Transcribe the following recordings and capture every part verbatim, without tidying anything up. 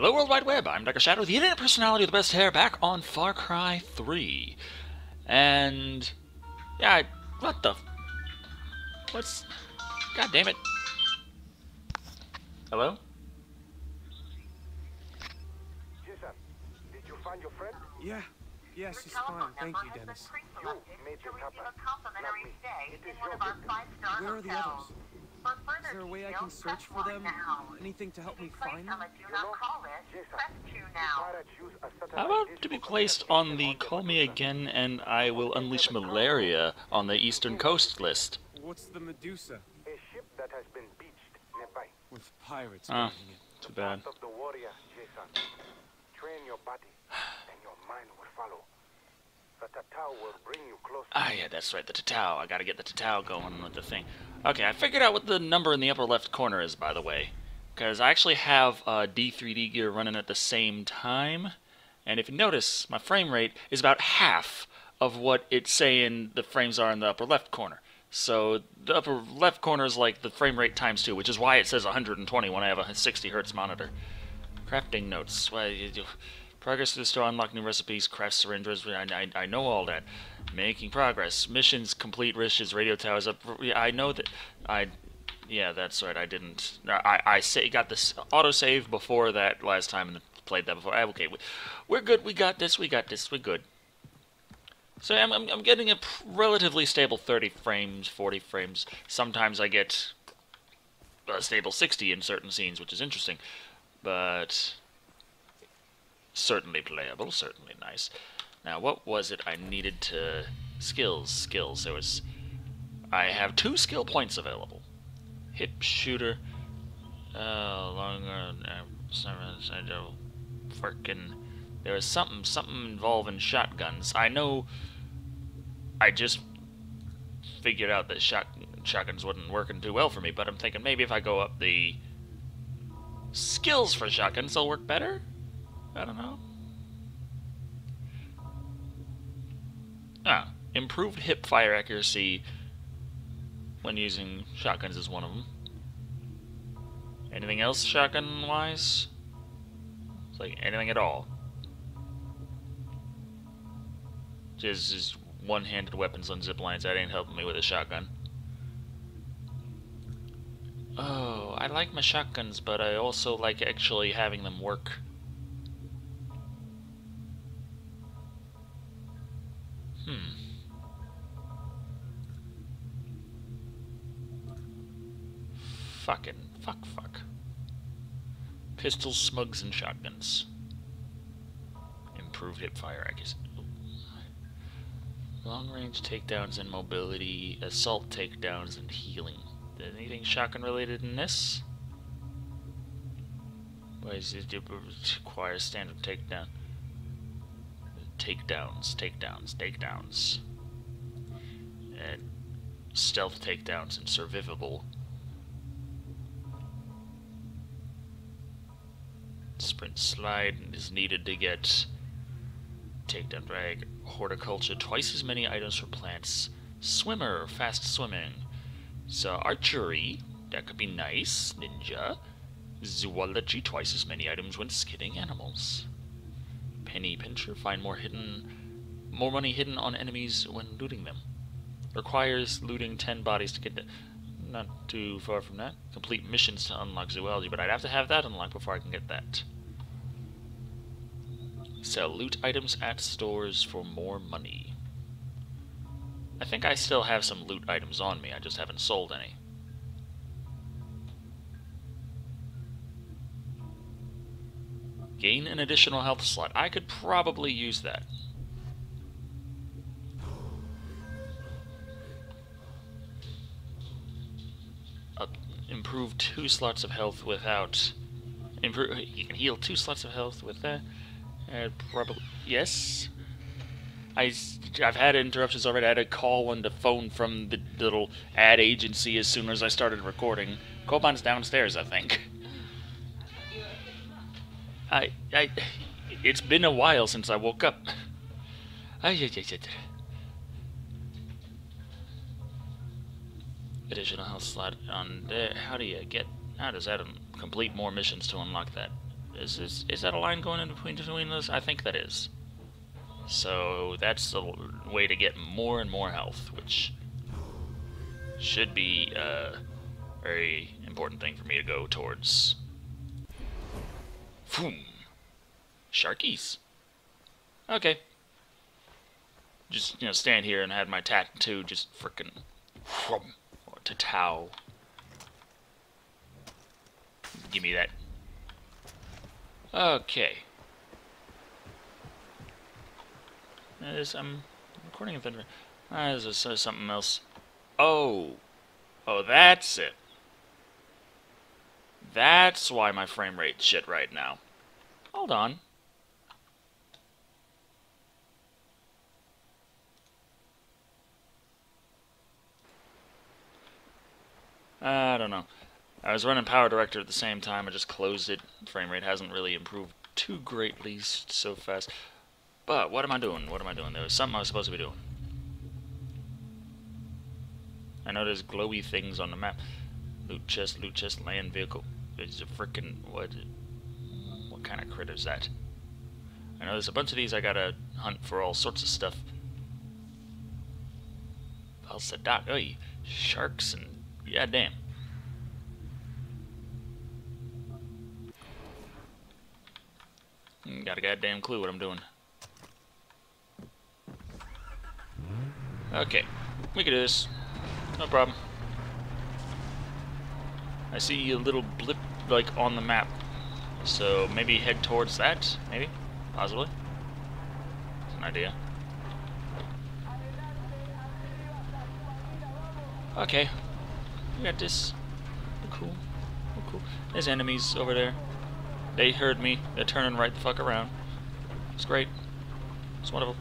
Hello World Wide Web, I'm Doctor Shado, the internet personality with the best hair, back on Far Cry three. And... yeah, I, what the... what's... god damn it. Hello? Jason, did you find your friend? Yeah, yeah, she's fine. Thank you, Dennis. You made the topper, not me. It is your business. Where are the others? Is there a way I can search for them? Anything to help me find them? You know, Jason, pirates use a satellite How about dish to be for placed on the Call Me Again and I Will Unleash Malaria on the Eastern Coast list? What's the Medusa? a ship that has been beached nearby. With pirates Ah, guarding it. too bad. Path of the warrior, Jason. Train your body, and your mind will follow. The Tatao will bring you closer. Ah, yeah, that's right, the Tatao. I gotta get the Tatao going with the thing. Okay, I figured out what the number in the upper left corner is, by the way. Because I actually have uh, D three D gear running at the same time. And if you notice, my frame rate is about half of what it's saying the frames are in the upper left corner. So the upper left corner is like the frame rate times two, which is why it says one hundred twenty when I have a sixty hertz monitor. Crafting notes. Well, you do. Progress to the store, unlock new recipes, craft syringes. I, I, I know all that. Making progress. Missions complete. Riches. Radio towers up. Yeah, I know that. I. Yeah, that's right. I didn't. I I say got this autosave before that last time and played that before. Okay, we, we're good. We got this. We got this. We're good. So I'm I'm, I'm getting a relatively stable thirty frames, forty frames. Sometimes I get a stable sixty in certain scenes, which is interesting, but. Certainly playable, certainly nice. Now, what was it I needed to... Skills, skills. There was... I have two skill points available. Hip shooter. Uh, longer... Uh, frickin'... There was something, something involving shotguns. I know... I just figured out that shot, shotguns wasn't working too well for me, but I'm thinking maybe if I go up the... skills for shotguns, they'll work better? I don't know. Ah, improved hip fire accuracy when using shotguns is one of them. Anything else shotgun-wise? It's like anything at all. Just, just one-handed weapons on zip lines. That ain't helping me with a shotgun. Oh, I like my shotguns, but I also like actually having them work. Hmm. Fucking fuck fuck. Pistols, smugs, and shotguns. Improved hip fire accuracy. Long range takedowns and mobility, assault takedowns and healing. Anything shotgun related in this? Why does it require standard takedown? Takedowns, takedowns, takedowns. And stealth takedowns and survivable. Sprint slide is needed to get takedown drag. Horticulture, twice as many items for plants. Swimmer, fast swimming. So archery, that could be nice. Ninja. Zoology, twice as many items when skinning animals. Penny pincher, find more hidden, more money hidden on enemies when looting them. Requires looting ten bodies to get the, not too far from that. Complete missions to unlock zoology, but I'd have to have that unlocked before I can get that. Sell loot items at stores for more money. I think I still have some loot items on me, I just haven't sold any. Gain an additional health slot. I could probably use that. Uh, improve two slots of health without... Improve, you can heal two slots of health with that. Uh, probably... Yes. I, I've had interruptions already. I had to call one to phone from the little ad agency as soon as I started recording. Coban's downstairs, I think. I, I, it's been a while since I woke up. Additional health slot on there. How do you get, how does that complete more missions to unlock that? Is this, is that a line going in between between those? I think that is. So that's the way to get more and more health, which should be a very important thing for me to go towards. Boom. Sharkies. Okay. Just, you know, stand here and have my tattoo just frickin' or tatau. Give me that. Okay. This, I'm recording in Thunder. Ah, this is something else. Oh. Oh, that's it. That's why my frame rate's shit right now. Hold on. I don't know. I was running Power Director at the same time. I just closed it. Frame rate hasn't really improved too greatly so fast. But what am I doing? What am I doing? There was something I was supposed to be doing. I know there's glowy things on the map. Loot chest, loot chest, land vehicle. It's a frickin' what? What kind of critter is that? I know there's a bunch of these I gotta hunt for all sorts of stuff. Falsadat, oy, sharks and yeah, damn. Got a goddamn clue what I'm doing. Okay, we can do this. No problem. I see a little blip, like, on the map. So maybe head towards that? Maybe? Possibly? That's an idea. Okay. We got this. We're cool. We're cool. There's enemies over there. They heard me. They're turning right the fuck around. It's great. It's wonderful.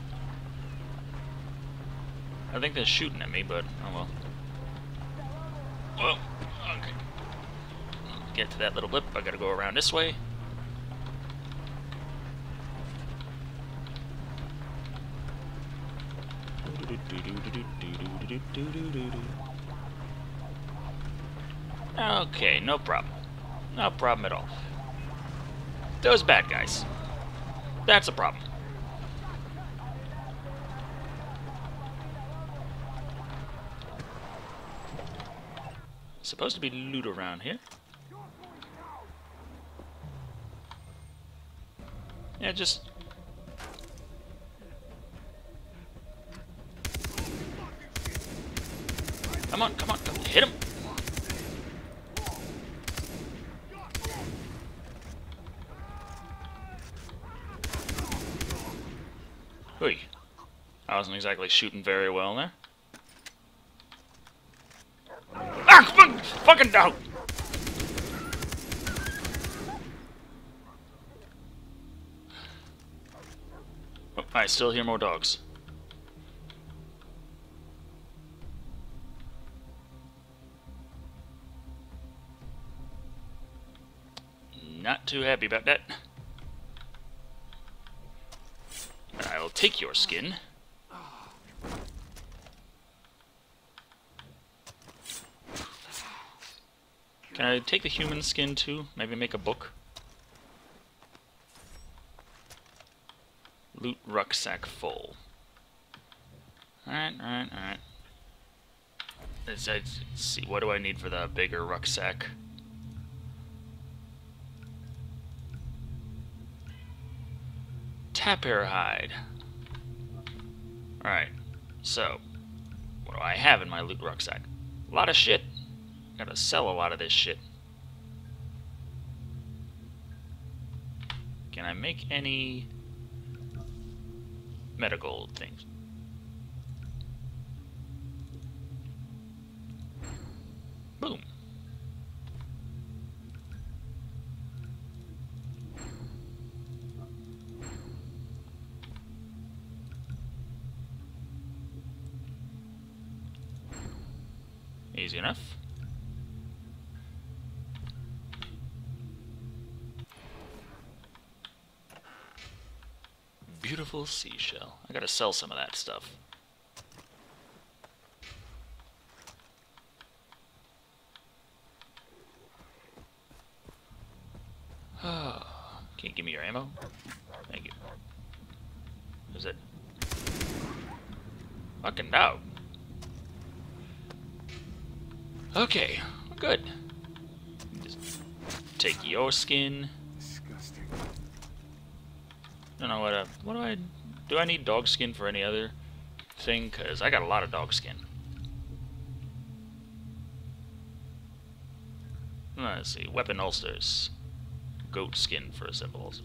I think they're shooting at me, but oh well. Well, okay. To get to that little blip, I gotta go around this way. Okay, no problem. No problem at all. Those bad guys. That's a problem. Supposed to be loot around here. Yeah, just... Come on, come on, come on. Hit him! Hui. I wasn't exactly shooting very well there. Ah, fuck, fucking down! Oh, I still hear more dogs. Not too happy about that. I'll take your skin. Can I take the human skin too? Maybe make a book? Loot rucksack full. Alright, alright, alright. Let's, let's see, what do I need for the bigger rucksack? Tapir hide. Alright, so, what do I have in my loot rucksack? A lot of shit. Gotta sell a lot of this shit. Can I make any medical things? Boom. Easy enough. Beautiful seashell. I gotta sell some of that stuff. you give me your ammo? Thank you. Is it? Fucking dog. Okay, good. Just take your skin. Disgusting. I don't know what. Uh, what do I? Do I need dog skin for any other thing? Cause I got a lot of dog skin. Let's see. Weapon holsters. Goat skin for a simple holster.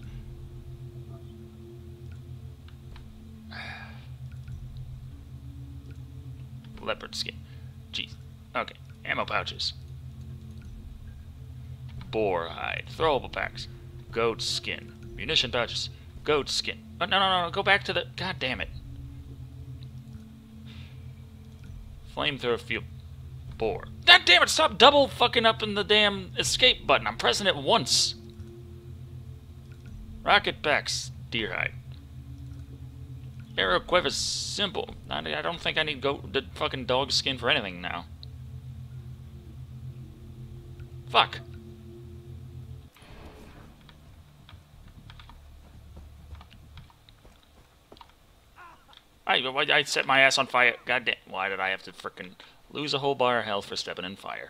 Leopard skin. Jeez. Okay. Ammo pouches. Boar hide. Throwable packs. Goat skin. Munition pouches. Goat skin. Oh, no, no, no. Go back to the... God damn it. Flamethrower fuel. Boar. God damn it. Stop double fucking up in the damn escape button. I'm pressing it once. Rocket packs. Deer hide. Arrow quiver is simple. I, I don't think I need go the fucking dog skin for anything now. Fuck. I I set my ass on fire. God damn! Why did I have to frickin' lose a whole bar of health for stepping in fire?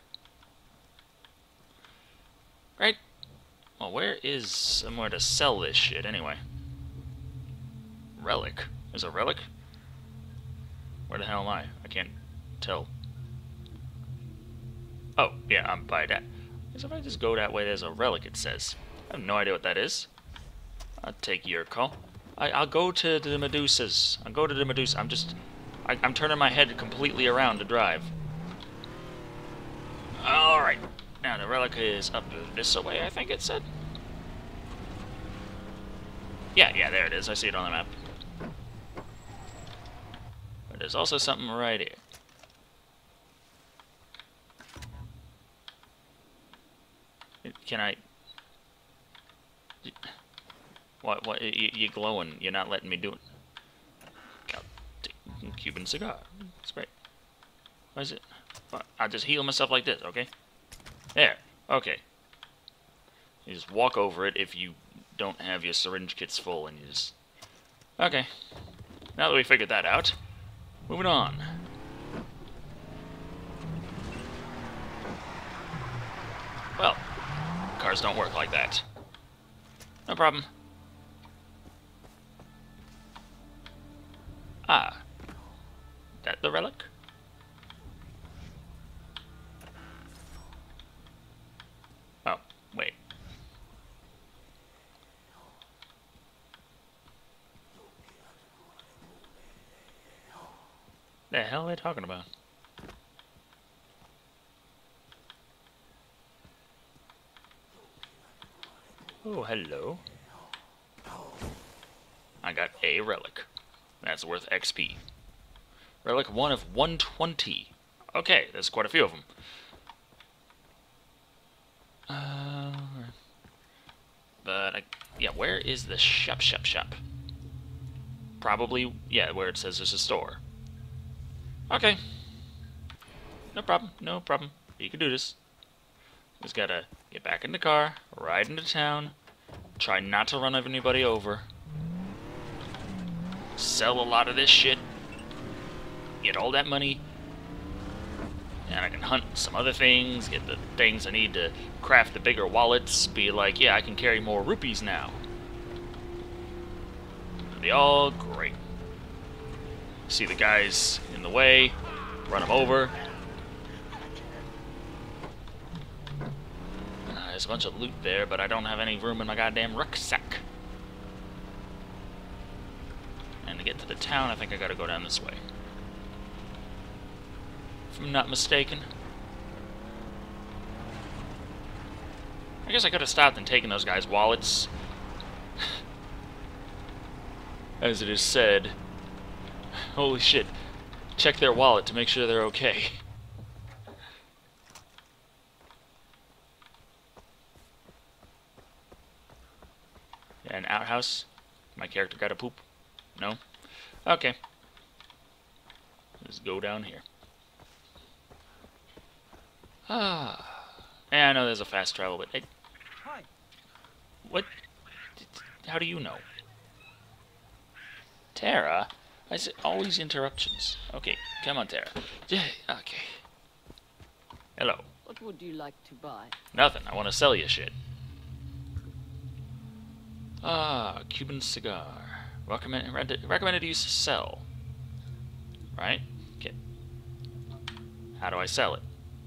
Right. Well, where is somewhere to sell this shit anyway? Relic. There's a relic? Where the hell am I? I can't tell. Oh, yeah, I'm by that. So if I just go that way, there's a relic, it says. I have no idea what that is. I'll take your call. I, I'll go to the Medusas. I'll go to the Medusa. I'm just... I, I'm turning my head completely around to drive. Alright. Now, the relic is up this way, I think it said. Yeah, yeah, there it is. I see it on the map. But there's also something right here. Can I... What, what, you, you glowing, you're not letting me do it. Cuban cigar. It's great. Why is it? I'll just heal myself like this, okay? There. Okay. You just walk over it if you don't have your syringe kits full and you just... Okay. Now that we figured that out, moving on. Well, cars don't work like that. No problem. Ah. That the relic? Oh, wait. The hell are they talking about? Oh, hello. I got a relic. That's worth X P. Relic one of one twenty. Okay, there's quite a few of them. Uh, but, I, yeah, where is the shop, shop, shop? Probably, yeah, where it says there's a store. Okay. No problem, no problem. You can do this. Just gotta get back in the car, ride into town, try not to run anybody over, sell a lot of this shit, get all that money, and I can hunt some other things, get the things I need to craft the bigger wallets, be like, yeah, I can carry more rupees now. It'll be all great. See the guys in the way, run them over. Uh, there's a bunch of loot there, but I don't have any room in my goddamn rucksack. And to get to the town, I think I gotta go down this way. If I'm not mistaken. I guess I could have stopped and taken those guys' wallets. As it is said, holy shit, check their wallet to make sure they're okay. Yeah, an outhouse? My character got a poop? No? Okay. Let's go down here. Ah. Yeah, I know there's a fast travel, but... Hey, Hi. what? how do you know? Tara? I said always interruptions. Okay, come on, Tara. Yeah, okay. Hello. What would you like to buy? Nothing. I want to sell you shit. Ah, Cuban cigar. Recommend, recommended use to sell. Right? Okay. How do I sell it?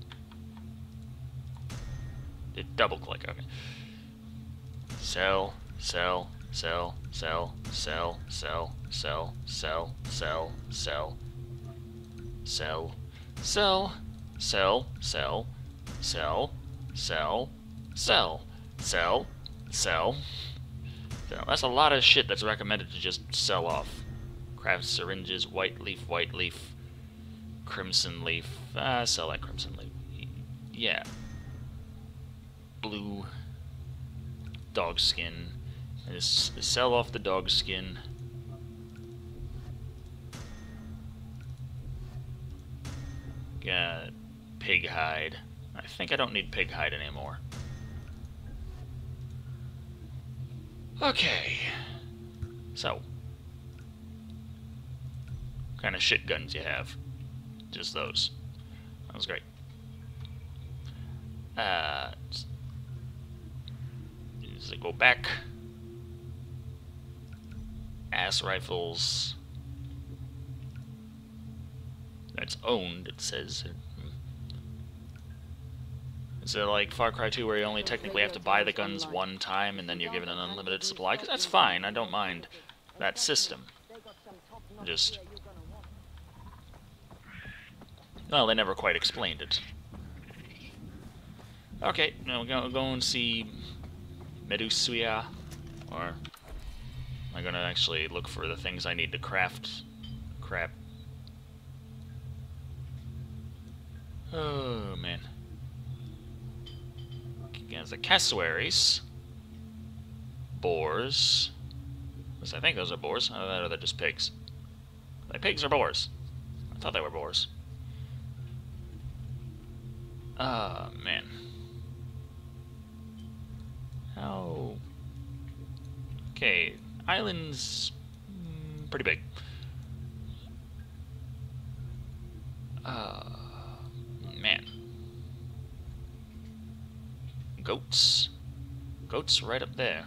It double click. Okay. Sell, sell, sell, sell, sell, sell, sell, sell, sell, sell, sell, sell, sell, sell, sell, sell, sell, sell, sell. So that's a lot of shit that's recommended to just sell off. Craft syringes, white leaf, white leaf, crimson leaf. Ah, sell that crimson leaf. Yeah. Blue. Dog skin. Just sell off the dog skin. Got pig hide. I think I don't need pig hide anymore. Okay. So. What kind of shit guns you have? Just those. That was great. Uh, does it go back? Ass rifles. That's owned, it says. Is it like Far Cry two where you only technically have to buy the guns one time and then you're given an unlimited supply? Because that's fine, I don't mind that system. Just... well, they never quite explained it. Okay, now we're gonna go and see Medusuya. Or am I gonna actually look for the things I need to craft? Crap. Oh, man. There's the cassowaries. Boars. I think those are boars. Oh, or they're just pigs. Are they pigs or boars? I thought they were boars. Ah, oh, man. How... okay, island's mm, pretty big. Uh, man. Goats. Goats right up there.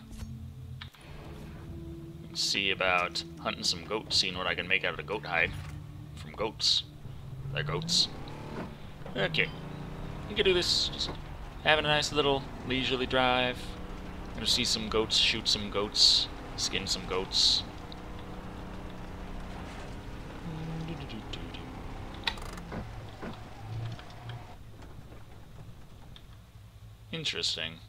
Let's see about hunting some goats, seeing what I can make out of the goat hide from goats. They're goats. Okay. You can do this, just having a nice little leisurely drive. Gonna see some goats, shoot some goats, skin some goats. Interesting.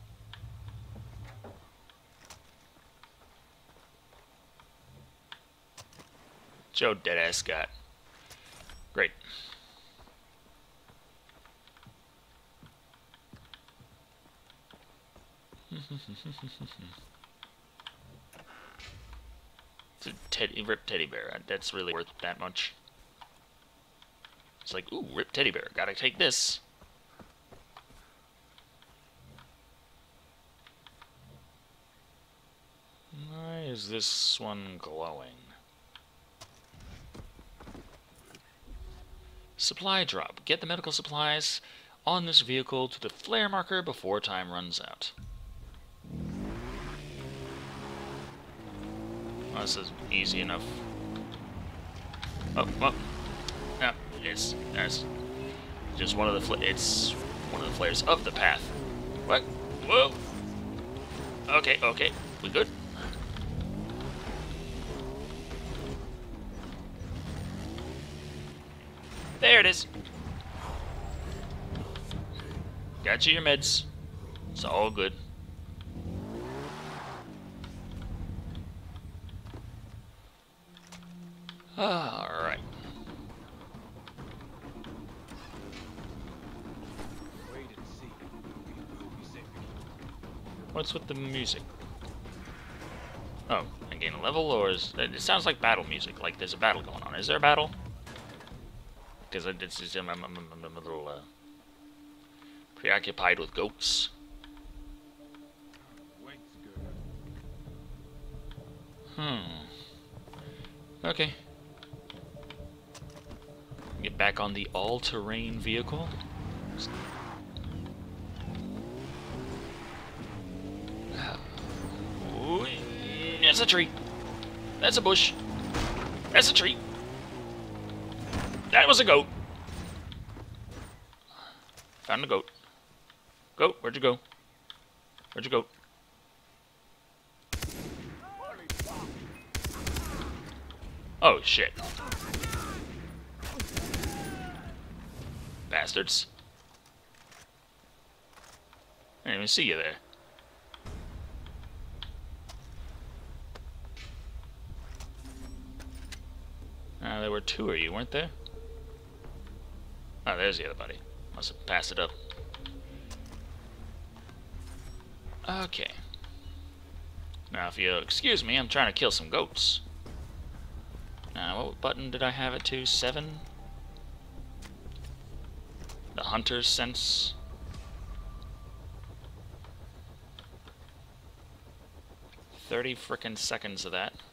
Joe Deadass Scott. Great. It's a teddy, ripped teddy bear. That's really worth that much. It's like, ooh, ripped teddy bear. Gotta take this. Why is this one glowing? Supply drop. Get the medical supplies on this vehicle to the flare marker before time runs out. Well, this is easy enough. Oh, well, no, it's, it's just one of the fl it's one of the flares of the path. What? Whoa. Okay, okay, we good? There it is. Got you your meds. It's all good. Alright. What's with the music? Oh, I gain a level, or is it sounds like battle music, like there's a battle going on. Is there a battle? Because it's just, I'm, I'm, I'm, I'm a little uh, preoccupied with goats. Hmm. Okay. Get back on the all-terrain vehicle. Ooh, that's a tree. That's a bush. That's a tree. That was a goat. Found a goat. Goat, where'd you go? Where'd you go? Oh, shit. Bastards. I didn't even see you there. Uh, there were two of you, weren't there? Oh, there's the other buddy. Must have passed it up. Okay. Now, if you'll excuse me, I'm trying to kill some goats. Now, what button did I have it to? Seven? The hunter's sense. Thirty frickin' seconds of that.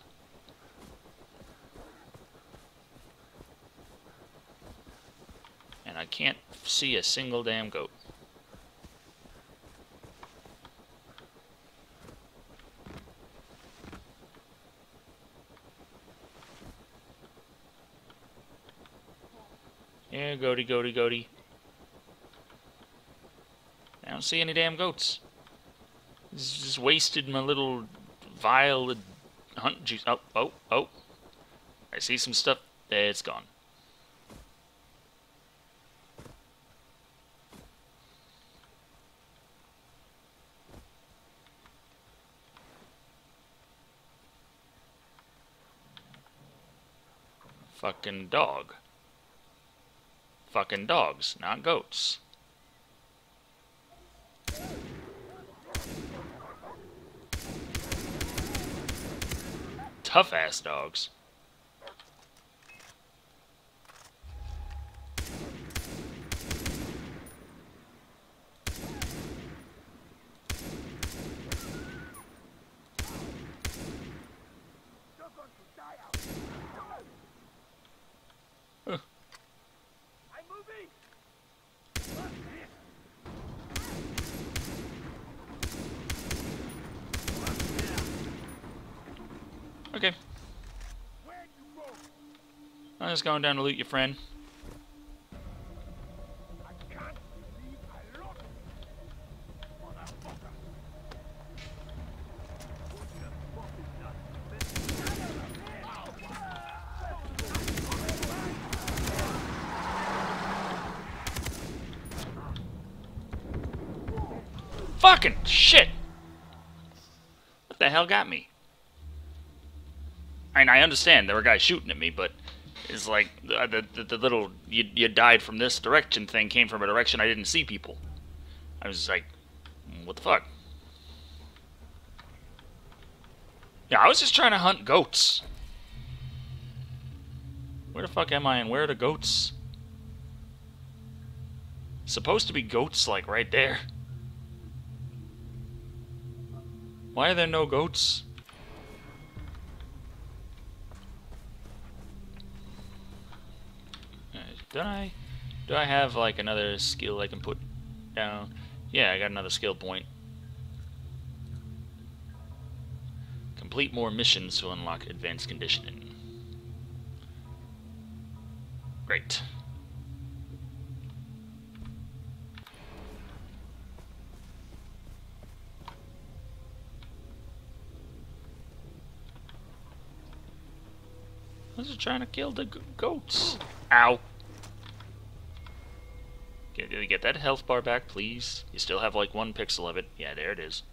And I can't see a single damn goat. Yeah, goaty, goaty, goaty. I don't see any damn goats. This just wasted my little vial of hunt juice. Oh, oh, oh. I see some stuff. It's gone. Fucking dog. Fucking dogs, not goats. Tough ass dogs. Huh. Okay. I'm just going down to loot your friend. Fucking shit! What the hell got me? I mean, I understand there were guys shooting at me, but it's like the the, the, the little you, you died from this direction thing came from a direction I didn't see people. I was just like, what the fuck? Yeah, I was just trying to hunt goats. Where the fuck am I and where are the goats? Supposed to be goats like right there. Why are there no goats? Don't I? Do I have like another skill I can put down? Yeah, I got another skill point. Complete more missions to unlock advanced conditioning. Great. I was just trying to kill the g goats. Ow. Get, get that health bar back, please. You still have like one pixel of it. Yeah, there it is.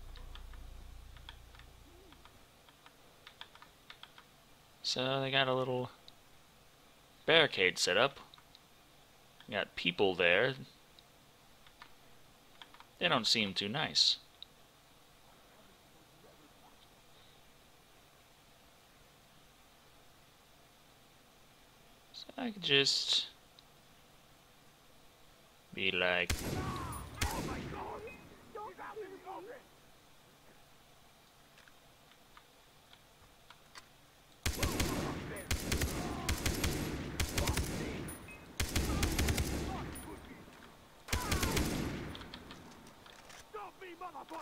So they got a little barricade set up. Got people there. They don't seem too nice. So I could just be like,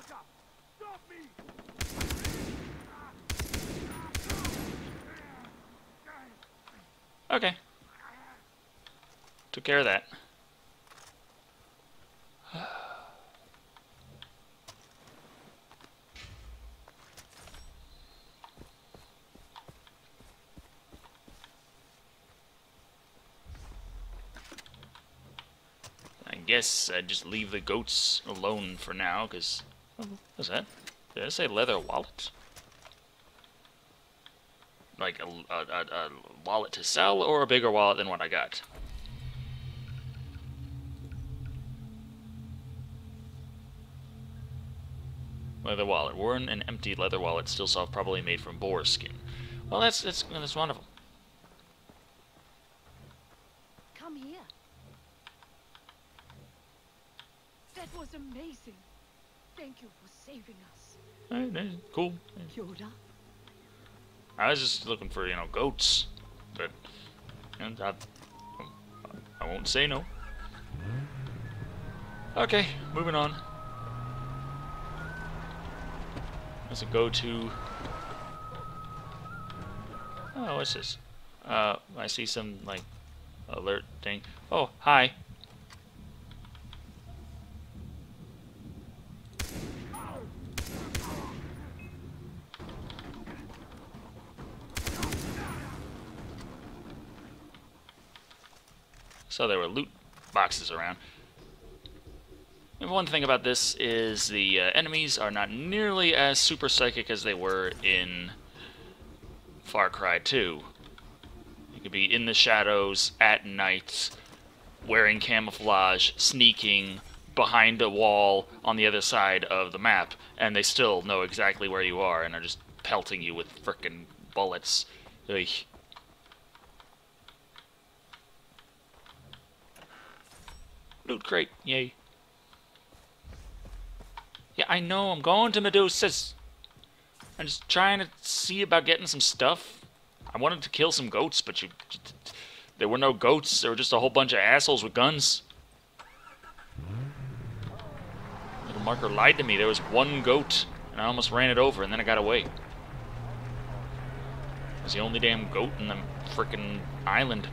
motherfucker! Stop me! Okay. Took care of that. I guess I'd just leave the goats alone for now, because... Oh, what's that? Did I say leather wallet? Like a, a, a, a wallet to sell, or a bigger wallet than what I got? Leather wallet. Worn and empty leather wallet, still soft, probably made from boar skin. Well, that's that's that's wonderful. Come here. That was amazing. Thank you for saving us. Alright, eh, cool. Yoda? I was just looking for, you know, goats, but and I, I won't say no. Okay, moving on. Let's go to. Oh, what's this? Uh, I see some like alert thing. Oh, hi. So there were loot boxes around. And one thing about this is the uh, enemies are not nearly as super psychic as they were in Far Cry two. You could be in the shadows at night, wearing camouflage, sneaking behind a wall on the other side of the map, and they still know exactly where you are and are just pelting you with frickin' bullets. Ugh. Loot crate, yay. Yeah, I know, I'm going to Medusa's. I'm just trying to see about getting some stuff. I wanted to kill some goats, but you... There were no goats, there were just a whole bunch of assholes with guns. Little marker lied to me, there was one goat, and I almost ran it over, and then I got away. It was the only damn goat in the frickin' island.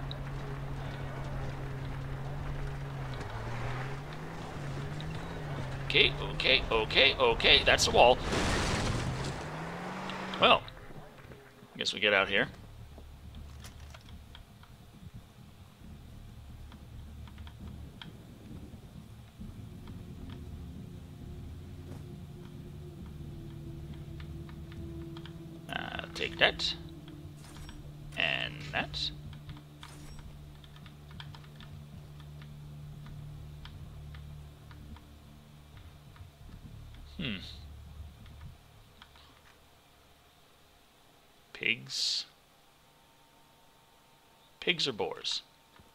Okay, okay, okay, okay, that's the wall. Well, I guess we get out here. Uh, take that. And that. Hmm. Pigs. Pigs or boars?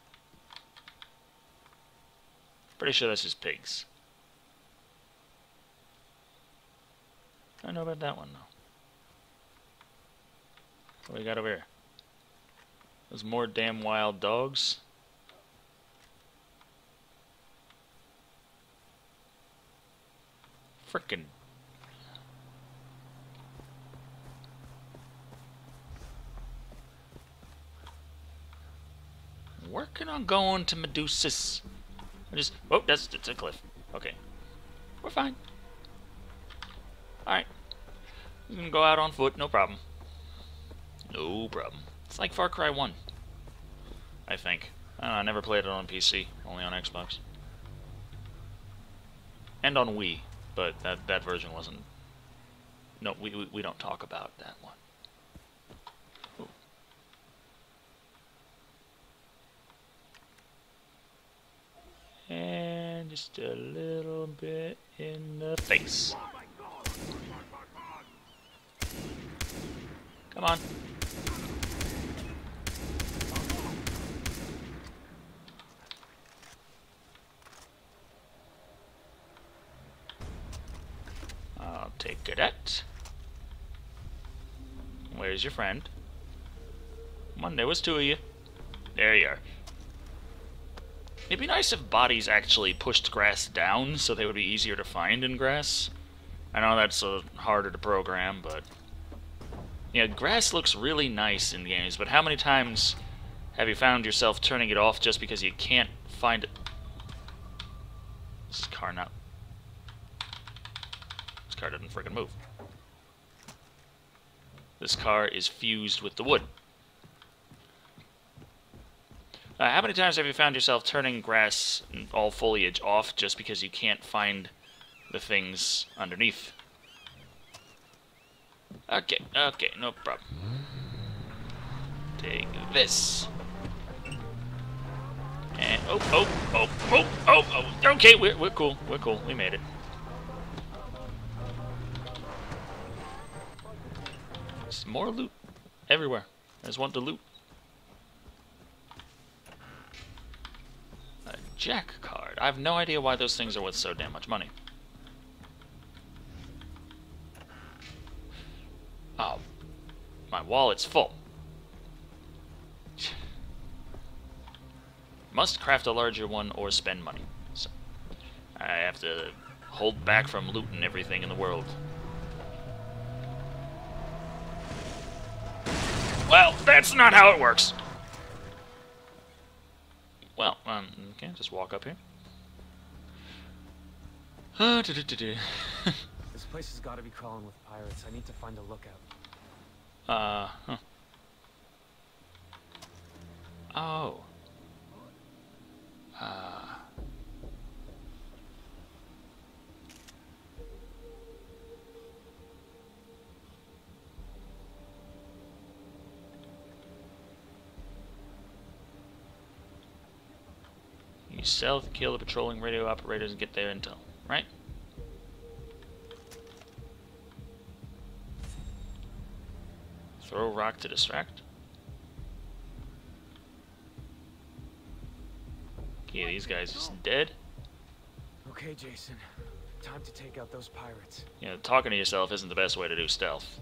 Pretty sure this is pigs. I don't know about that one though. What do we got over here? There's more damn wild dogs. Frickin'. Working on going to Medusa's. I just. Oh, that's, that's a cliff. Okay. We're fine. Alright. We can go out on foot, no problem. No problem. It's like Far Cry one. I think. I don't know, I never played it on P C, only on Xbox. And on Wii. But that that version wasn't. No, we we, we don't talk about that one. Ooh. And just a little bit in the face. Come on. I'll take cadet. Where's your friend? Come on, there was two of you. There you are. It'd be nice if bodies actually pushed grass down so they would be easier to find in grass. I know that's uh, harder to program, but... Yeah, grass looks really nice in games, but how many times have you found yourself turning it off just because you can't find it? This car not... This car doesn't freaking move. This car is fused with the wood. Uh, how many times have you found yourself turning grass and all foliage off just because you can't find the things underneath? Okay, okay, no problem. Take this. And, oh, oh, oh, oh, oh, oh, okay, we're, we're cool, we're cool, we made it. There's more loot everywhere. I just want the loot. A jack card. I have no idea why those things are worth so damn much money. Oh, my wallet's full. Must craft a larger one or spend money. So I have to hold back from looting everything in the world. Well, that's not how it works. Well, um, okay, just walk up here. Uh, do, do, do, do. This place has got to be crawling with pirates. I need to find a lookout. Uh, huh. Oh. Uh. You stealth, kill the patrolling radio operators and get their intel, right? Throw a rock to distract. Okay, these guys just dead. Okay, Jason. Time to take out those pirates. You know, talking to yourself isn't the best way to do stealth.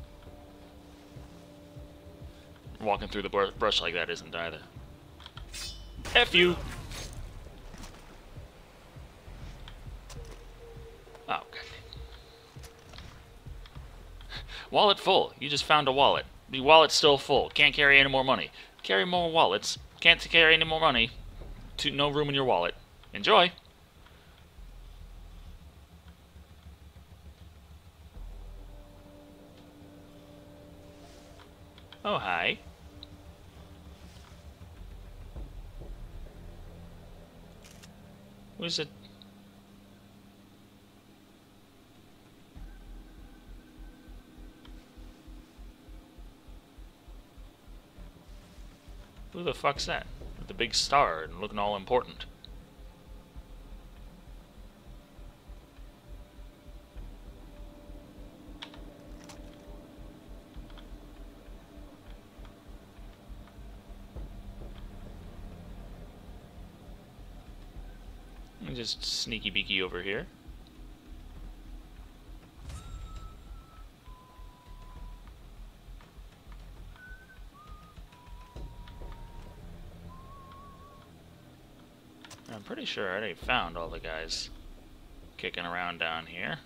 Walking through the br brush like that isn't either. F you! Oh, God. Wallet full. You just found a wallet. The wallet's still full. Can't carry any more money. Carry more wallets. Can't carry any more money. To no room in your wallet. Enjoy. Oh, hi. Who's it? Who the fuck's that? With the big star and looking all important. Just sneaky beaky over here. I'm pretty sure I already found all the guys kicking around down here.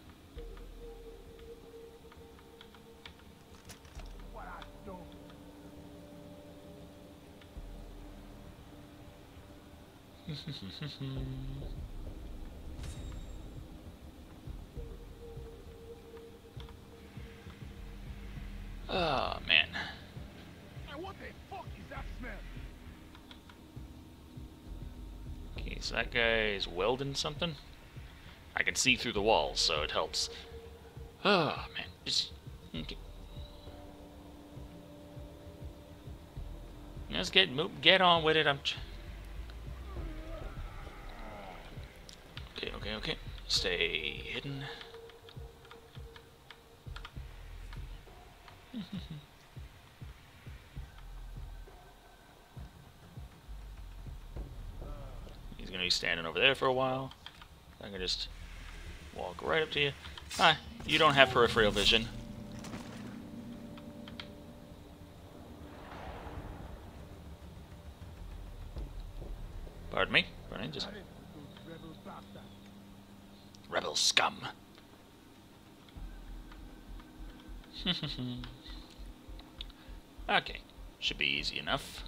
Oh, man. Hey, what the fuck is that smell? Okay, so that guy is welding something. I can see through the walls, so it helps. Oh, man. Just... Okay. Let's get, get on with it. I'm... Okay, okay, okay. Stay hidden. He's gonna be standing over there for a while. I can just walk right up to you. Hi, you don't have peripheral vision. Pardon me? Pardon me? Just... Rebel scum. Okay, should be easy enough.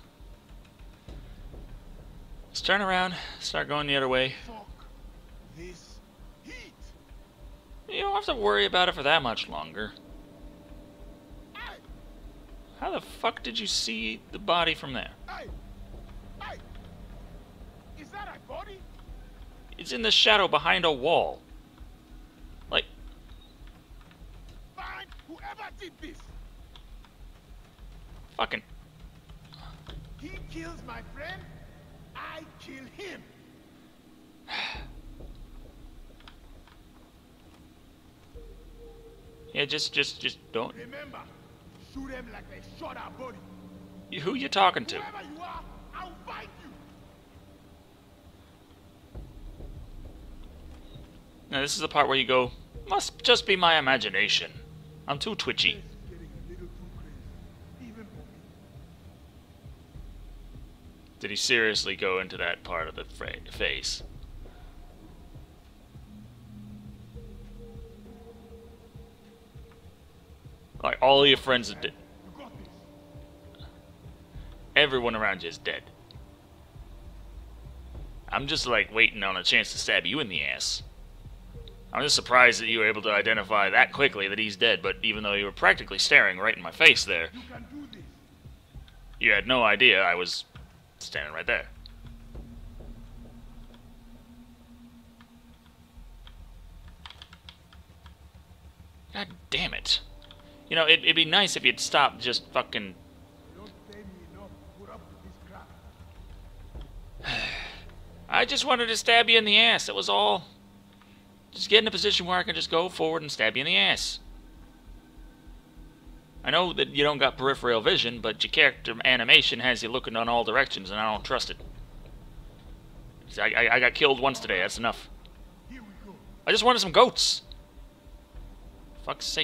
Let's turn around, start going the other way. Fuck this heat. You don't have to worry about it for that much longer. Hey, How the fuck did you see the body from there? hey, hey. Is that a body? It's in the shadow behind a wall. Like, Find whoever did this. fucking... He kills my friend, I kill him. Yeah, just, just, just don't... Remember, shoot them like they shot our body. Who you talking to? Whoever you are, I'll fight you. Now, this is the part where you go, must just be my imagination. I'm too twitchy. It's getting a little too crazy, even for me. Did he seriously go into that part of the fra face? Like, all your friends are dead. You got this. Everyone around you is dead. I'm just, like, waiting on a chance to stab you in the ass. I'm just surprised that you were able to identify that quickly that he's dead, but even though you were practically staring right in my face there, You can do this. you had no idea I was standing right there. God damn it. You know, it, it'd be nice if you'd stop just fucking... You don't pay me enough to put up with this crap. I just wanted to stab you in the ass, that was all. Just get in a position where I can just go forward and stab you in the ass. I know that you don't got peripheral vision, but your character animation has you looking on all directions, and I don't trust it. I, I, I got killed once today, that's enough. Here we go. I just wanted some goats. Fuck's sake.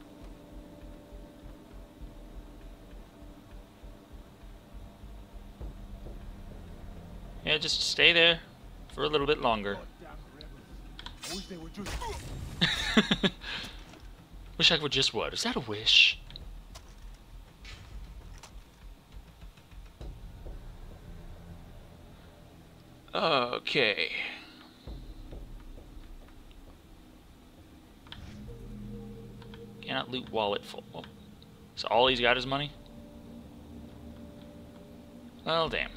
Yeah, just stay there for a little bit longer. Goddamn rebels. I wish they would just... Wish I could just what? Is that a wish? Okay. Cannot loot wallet full. Oh. So all he's got is money? Well, damn.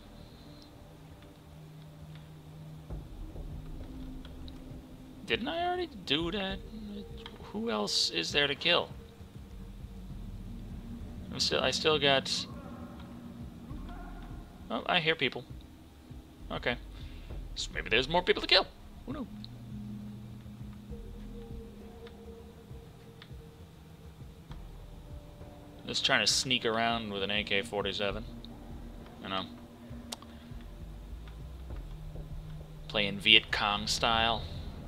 Didn't I already do that? Who else is there to kill? I'm still, I still got... Oh, I hear people. Okay. So maybe there's more people to kill. Who knows? Just trying to sneak around with an A K forty-seven. You know. Playing Viet Cong style.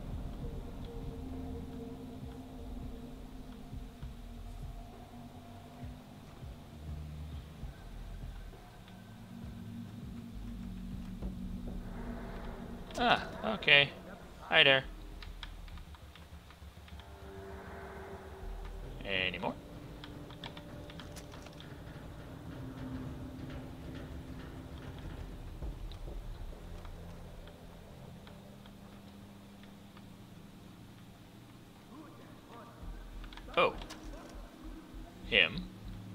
Ah, okay. Hi there. Any more? Oh. Him.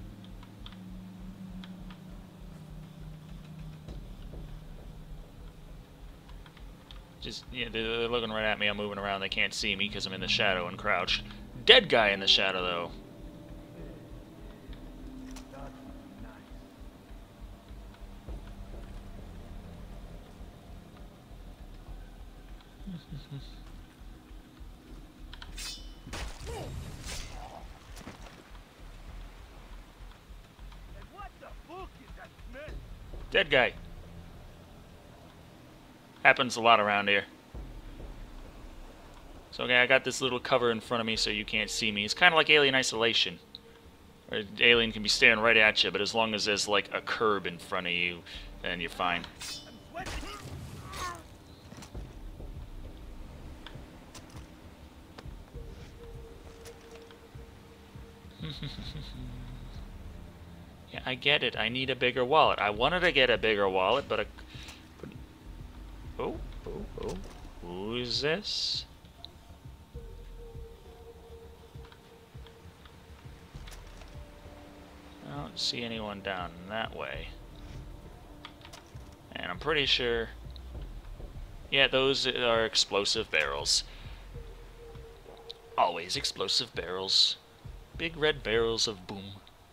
Just, yeah, they're looking right at me. I'm moving around. They can't see me because I'm in the shadow and crouched. Dead guy in the shadow, though. What the fuck is that smell? Dead guy. Happens a lot around here. So okay, I got this little cover in front of me so you can't see me. It's kind of like Alien Isolation. Where Alien can be staring right at you, but as long as there's like a curb in front of you, then you're fine. I'm sweating. Yeah, I get it. I need a bigger wallet. I wanted to get a bigger wallet, but a... But, oh, oh, oh. Who is this? I don't see anyone down that way. And I'm pretty sure... Yeah, those are explosive barrels. Always explosive barrels. Big red barrels of boom.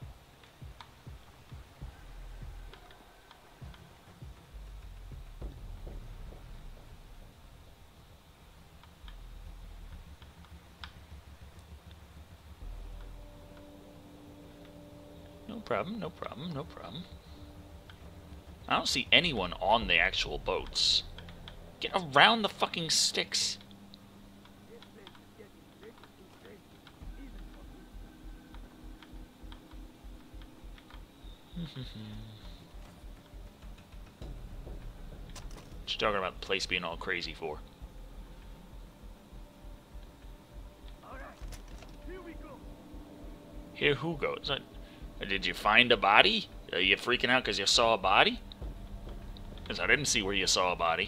No problem, no problem, no problem. I don't see anyone on the actual boats. Get around the fucking sticks. What you talking about the place being all crazy for? Here who goes? Did you find a body? Are you freaking out because you saw a body? Because I didn't see where you saw a body.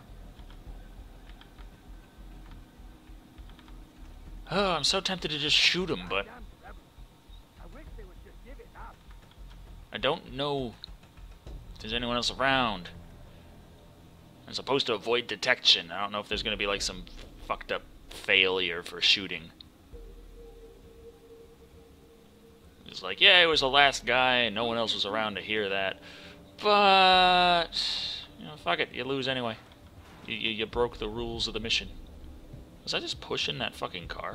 Oh, I'm so tempted to just shoot him, but... I don't know if there's anyone else around. I'm supposed to avoid detection. I don't know if there's going to be like some fucked up failure for shooting. It's like, yeah, it was the last guy and no one else was around to hear that. But, you know, fuck it, you lose anyway. You, you, you broke the rules of the mission. Was I just pushing that fucking car?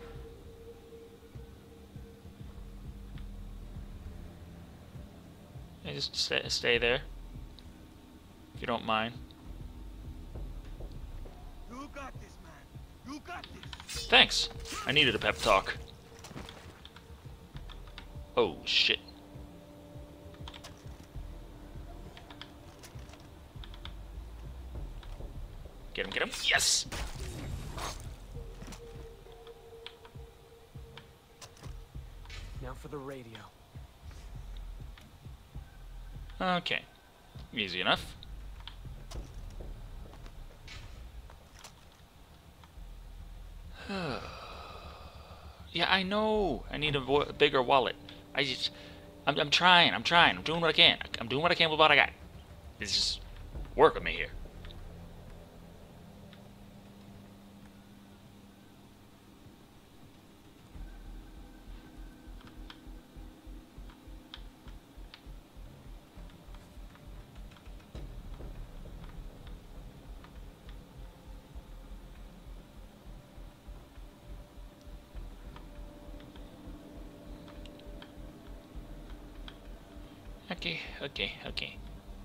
Hey, just stay, stay there. If you don't mind. You got this, man. You got this. Thanks. I needed a pep talk. Oh, shit. Get him, get him. Yes! Now for the radio. Okay. Easy enough. Yeah, I know. I need a, a bigger wallet. I just... I'm, I'm trying. I'm trying. I'm doing what I can. I'm doing what I can with what I got. It's just... Work with me here. Okay, okay, okay.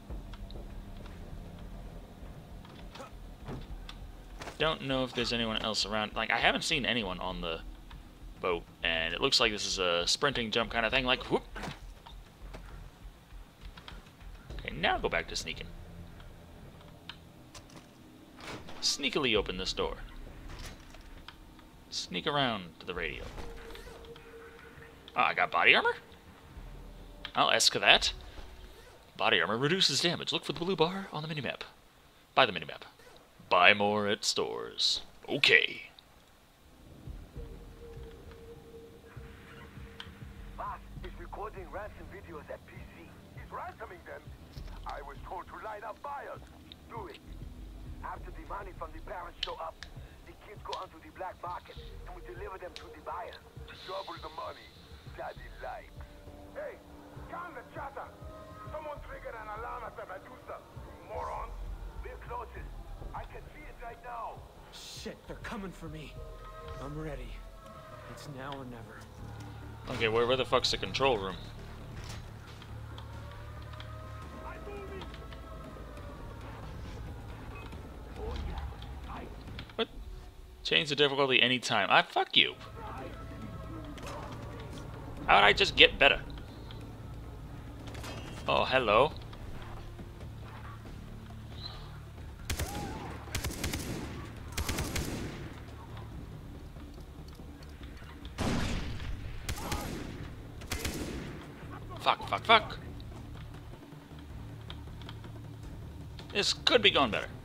Don't know if there's anyone else around. Like, I haven't seen anyone on the boat, and it looks like this is a sprinting jump kind of thing, like, whoop. Okay, now go back to sneaking. Sneakily open this door. Sneak around to the radio. Oh, I got body armor? I'll ask for that. Body armor reduces damage. Look for the blue bar on the minimap. Buy the minimap. Buy more at stores. Okay. Boss is recording ransom videos at P C. He's ransoming them. I was told to line up buyers. Do it. After the money from the parents show up, the kids go onto the black market and we deliver them to the buyers. Double the money. Daddy likes. Hey, calm the chatter. Someone triggered an alarm at the Medusa. Morons. We're closest. I can see it right now. Shit, they're coming for me. I'm ready. It's now or never. Okay, where, where the fuck's the control room? What? Change the difficulty anytime. I fuck you. How would I just get better? Oh, hello. Fuck, fuck, fuck. This could be going better.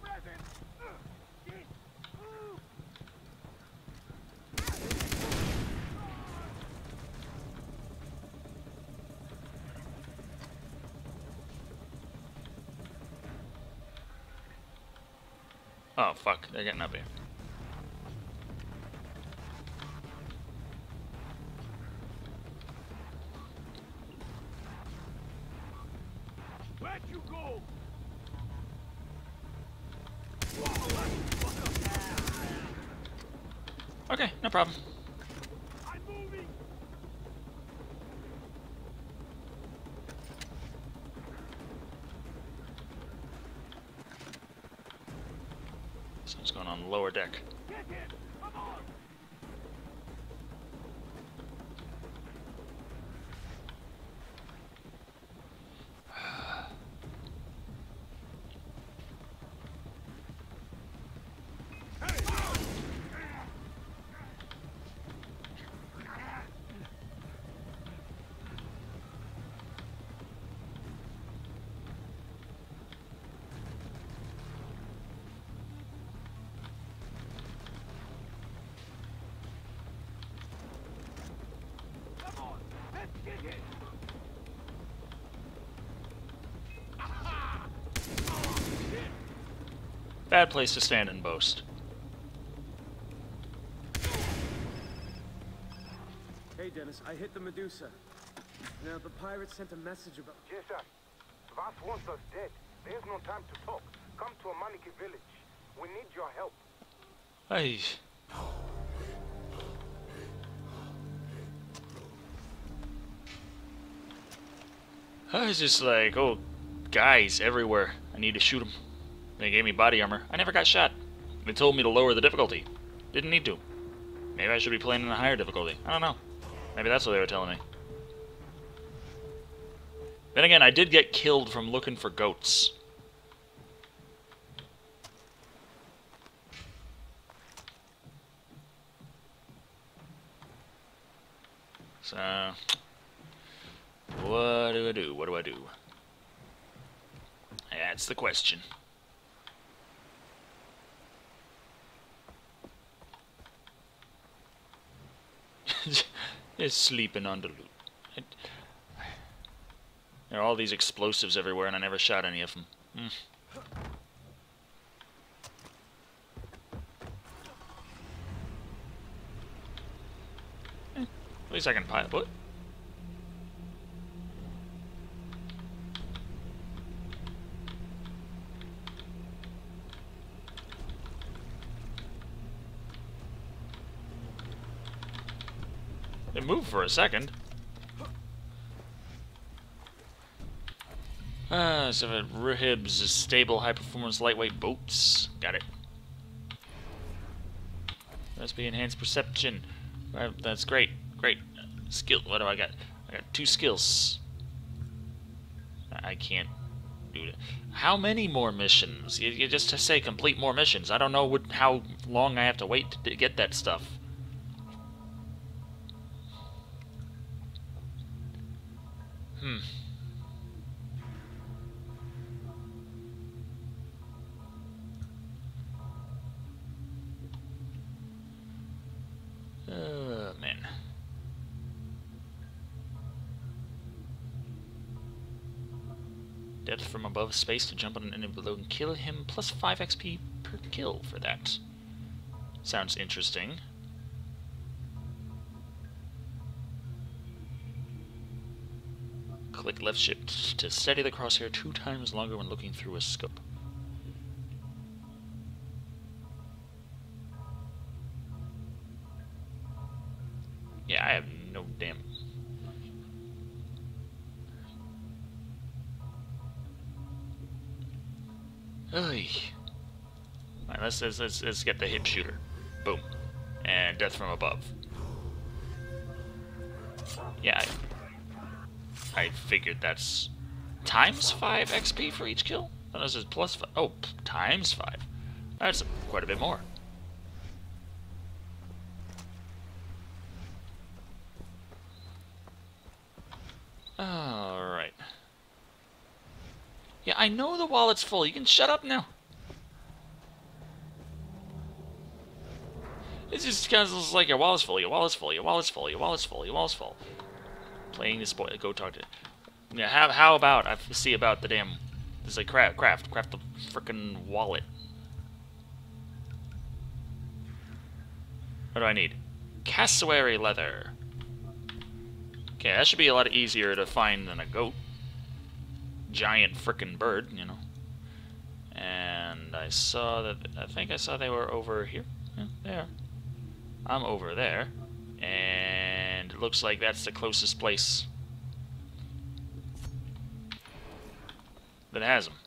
Oh, fuck. They're getting up here. Where'd you go? Okay, no problem. I'm moving. Something's going on the lower deck. Get him. Come on. Come on. Let's get him. Aha! Oh, shit. Bad place to stand and boast. Hey, Dennis, I hit the Medusa. Now, the pirates sent a message about... Yes, sir. Vass wants us dead. There's no time to talk. Come to Amaniki village. We need your help. Hey. I was just like, oh, guys everywhere. I need to shoot them. They gave me body armor. I never got shot. They told me to lower the difficulty. Didn't need to. Maybe I should be playing in a higher difficulty. I don't know. Maybe that's what they were telling me. Then again, I did get killed from looking for goats. So, what do I do? What do I do? That's the question. Is sleeping on the loot. It, there are all these explosives everywhere, and I never shot any of them. Mm. Eh, at least I can pilot. What? It moved for a second. Ah, so it ribs stable, high-performance, lightweight boats. Got it. Recipe enhanced perception. Uh, that's great. Great. Skill. What do I got? I got two skills. I can't do it. How many more missions? You, you just to say complete more missions. I don't know what, how long I have to wait to get that stuff. Hmm. Oh, man. Death from above space to jump on an enemy below and kill him, plus five X P per kill for that. Sounds interesting. Click left shift to steady the crosshair two times longer when looking through a scope. Yeah, I have no damn... Oy. Alright, let's, let's, let's, let's get the hip shooter. Boom. And death from above. Yeah, I, I figured that's times five X P for each kill? Oh, this is plus five. Oh, times five. That's quite a bit more. Alright. Yeah, I know the wallet's full. You can shut up now. It's just kind of like your wallet's full, your wallet's full, your wallet's full, your wallet's full, your wallet's full. Playing this boy. Go talk to it. Yeah, how, how about I see about the damn... It's like craft, craft, craft the frickin' wallet. What do I need? Cassowary leather. Okay, that should be a lot easier to find than a goat. Giant frickin' bird, you know. And I saw that... I think I saw they were over here. Yeah, they are. I'm over there. And it looks like that's the closest place that has them.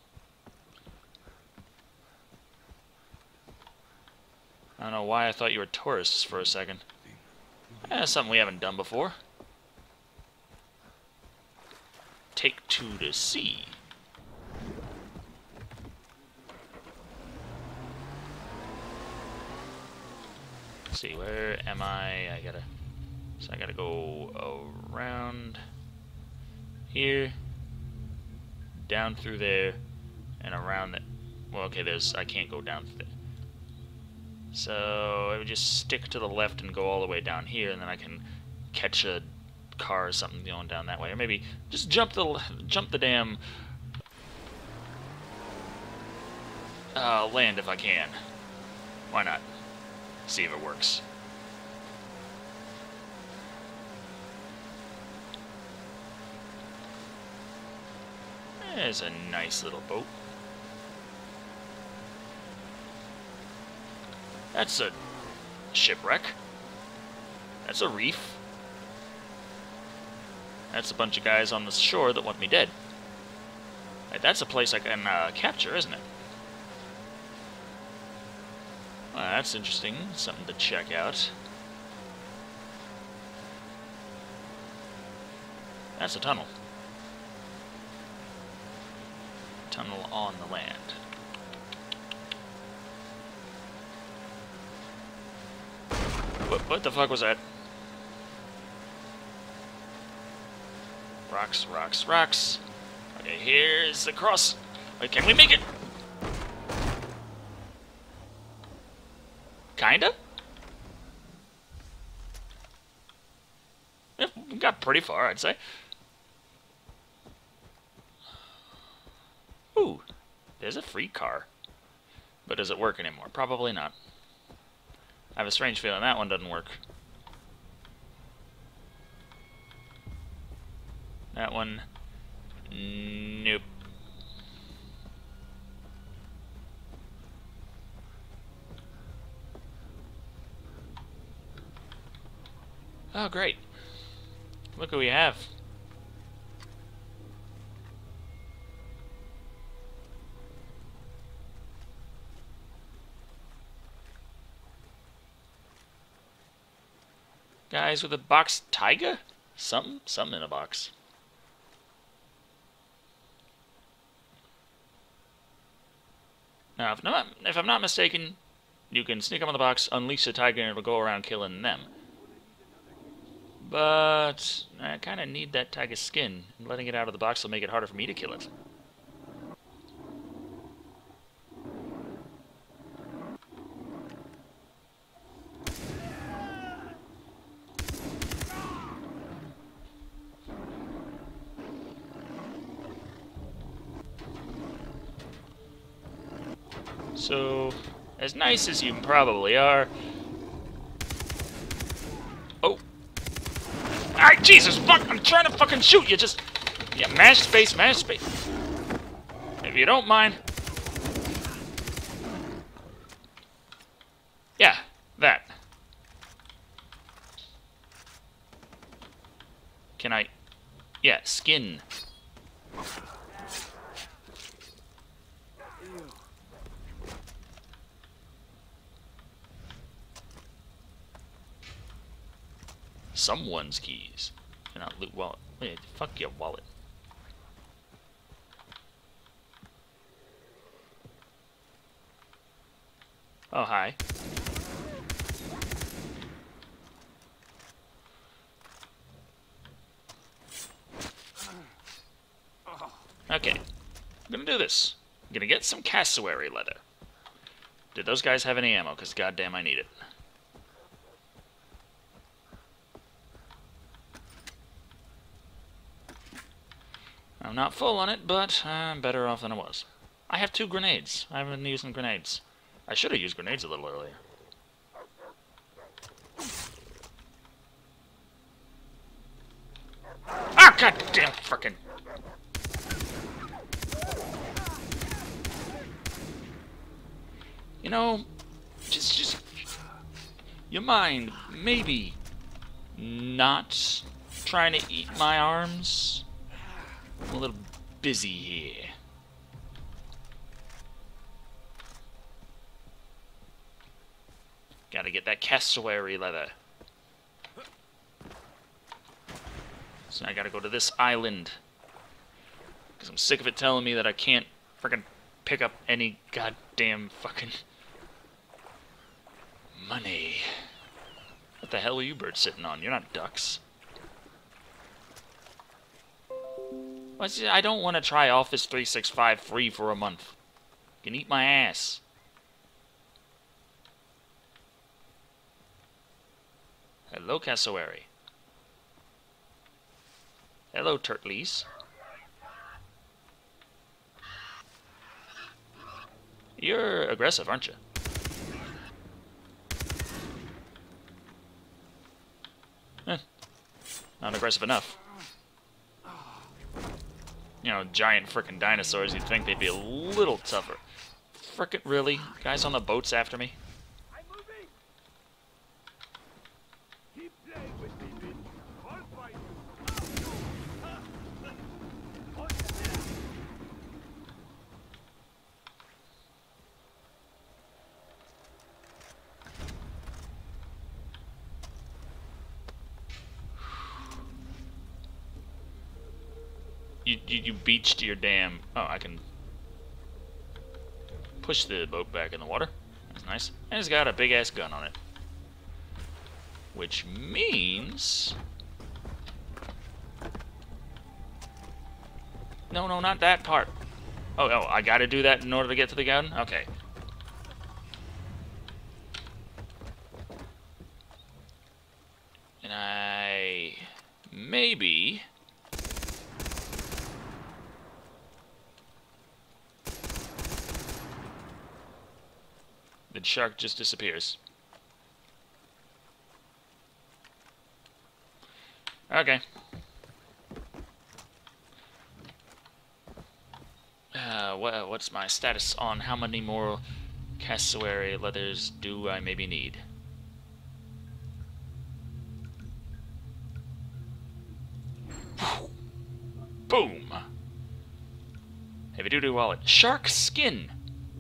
I don't know why I thought you were tourists for a second. That's something we haven't done before. Take two to see. Let's see, where am I? I gotta... So I gotta go around here, down through there, and around that. Well, okay, there's... I can't go down through there. So I would just stick to the left and go all the way down here, and then I can catch a car or something going down that way. Or maybe just jump the jump the damn uh, land if I can. Why not? See if it works. There's a nice little boat. That's a shipwreck. That's a reef. That's a bunch of guys on the shore that want me dead. Right, that's a place I can uh, capture, isn't it? Well, that's interesting. Something to check out. That's a tunnel. Tunnel on the land. What, what the fuck was that? Rocks, rocks, rocks. Okay, here's the cross. Wait, can we make it? Kinda? Yeah, we got pretty far, I'd say. Ooh, there's a free car. But does it work anymore? Probably not. I have a strange feeling that one doesn't work. That one... Nope. Oh, great. Look what we have. Guys with a box tiger? Something? Something in a box. Now, if, not, if I'm not mistaken, you can sneak up on the box, unleash the tiger, and it'll go around killing them. But I kind of need that tiger skin, and letting it out of the box will make it harder for me to kill it. So, as nice as you probably are... Oh! Ah, Jesus, fuck! I'm trying to fucking shoot you, just... Yeah, mash space, mash space. If you don't mind. Yeah, that. Can I... Yeah, skin. Someone's keys. Cannot loot wallet. Wait, fuck your wallet. Oh, hi. Okay. I'm gonna do this. I'm gonna get some cassowary leather. Did those guys have any ammo? Because goddamn, I need it. I'm not full on it, but I'm better off than I was. I have two grenades. I haven't been using grenades. I should have used grenades a little earlier. Ah, goddamn frickin'. You know, just, just, you mind maybe not trying to eat my arms? I'm a little busy here. Gotta get that cassowary leather. So I gotta go to this island. Because I'm sick of it telling me that I can't frickin' pick up any goddamn fucking money. What the hell are you birds sitting on? You're not ducks. I don't want to try Office three sixty-five free for a month. You can eat my ass. Hello, cassowary. Hello, turtles. You're aggressive, aren't you? Eh, not aggressive enough. You know, giant frickin' dinosaurs, you'd think they'd be a little tougher. Frickin' really? Guys on the boats after me? I'm moving. Keep playing with me, bitch. I'll fight you. You, you, you beached your damn... Oh, I can push the boat back in the water. That's nice. And it's got a big-ass gun on it. Which means... No, no, not that part. Oh, oh, I gotta do that in order to get to the gun? Okay. And I... Maybe... The shark just disappears. Okay. Uh, wha what's my status on how many more cassowary leathers do I maybe need? Boom! Heavy duty wallet. Shark skin!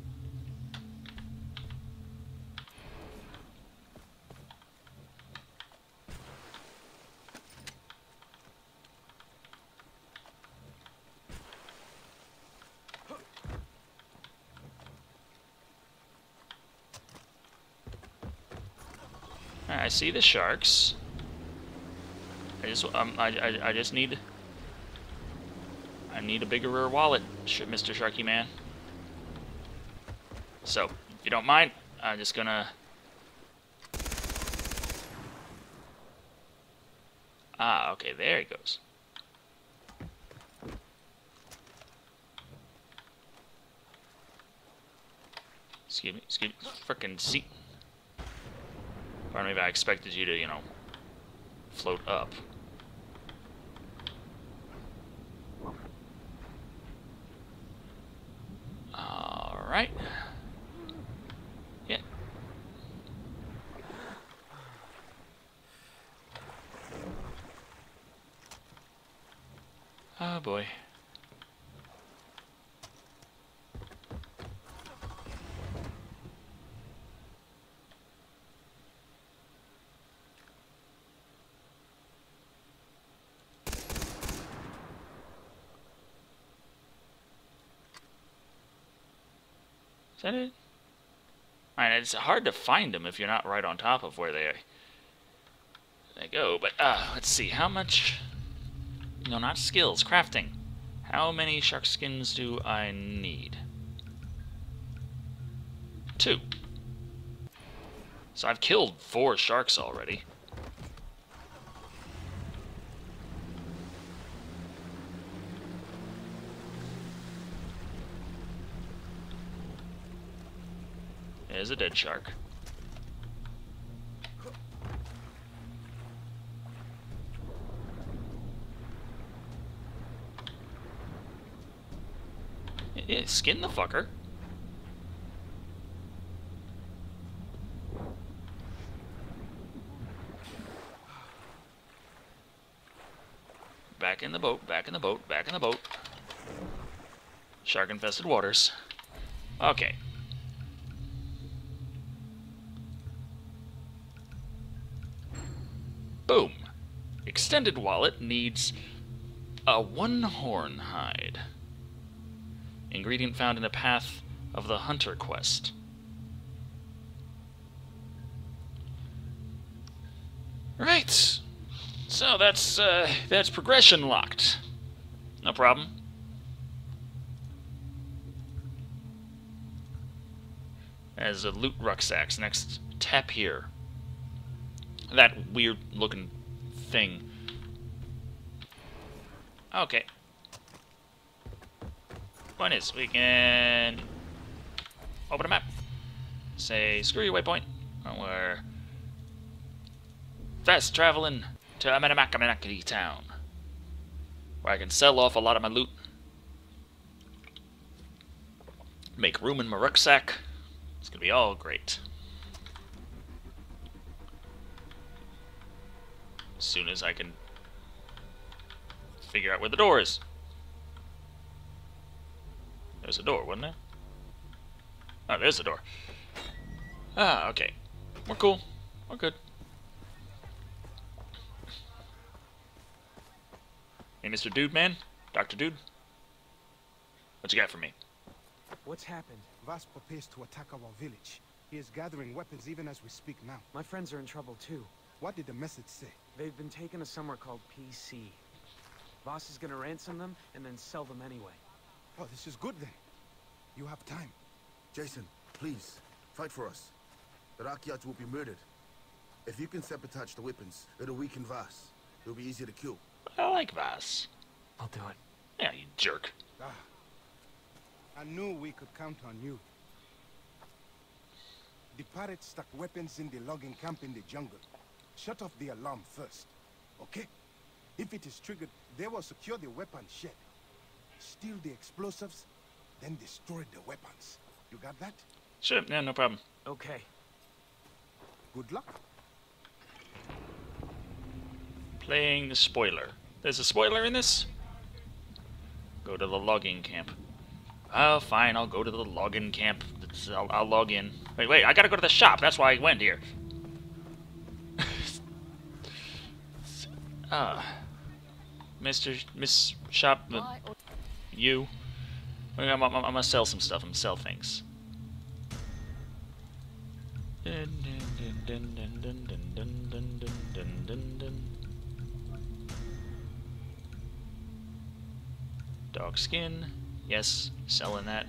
I see the sharks. I just, um, I, I, I just need, I need a bigger wallet, Mister Sharky Man. So, if you don't mind, I'm just gonna. Ah, okay, there he goes. Excuse me, excuse me, frickin' seat. Pardon me if I expected you to, you know, float up. Alright. Yeah. Oh boy. Is that it? Alright, it's hard to find them if you're not right on top of where they they go, but uh, let's see, how much... No, not skills, crafting. How many shark skins do I need? Two. So I've killed four sharks already. There's a dead shark. Yeah, skin the fucker. Back in the boat, back in the boat, back in the boat. Shark-infested waters. Okay. Boom. Extended wallet needs a one-horn hide. Ingredient found in the path of the hunter quest. Right. So that's uh, that's progression locked. No problem. As a loot rucksacks. Next, tap here. That weird looking thing. Okay. Point is, we can open a map. Say, screw your waypoint. We're fast traveling to Amanamakamenakity town, where I can sell off a lot of my loot, make room in my rucksack. It's gonna be all great. As soon as I can figure out where the door is. There's a door, wasn't there? Oh, there's a door. Ah, okay. We're cool. We're good. Hey, Mister Dude Man? Doctor Dude? What you got for me? What's happened? Vas prepares to attack our village. He is gathering weapons even as we speak now. My friends are in trouble too. What did the message say? They've been taken to somewhere called P C. Boss is gonna ransom them and then sell them anyway. Oh, this is good then. You have time. Jason, please, fight for us. The Rakyats will be murdered. If you can sabotage the weapons, it'll weaken Vas. It'll be easier to kill. I like Vas. I'll do it. Yeah, you jerk. Ah, I knew we could count on you. The pirates stuck weapons in the logging camp in the jungle. Shut off the alarm first, okay? If it is triggered, they will secure the weapon shed. Steal the explosives, then destroy the weapons. You got that? Sure, yeah, no problem. Okay. Good luck. Playing the spoiler. There's a spoiler in this? Go to the logging camp. Oh, fine, I'll go to the logging camp. I'll, I'll log in. Wait, wait, I gotta go to the shop. That's why I went here. Ah. Mister Miss Shop... Uh, you. I'm, I'm, I'm gonna sell some stuff. I'm gonna sell things. Dog skin. Yes, selling that.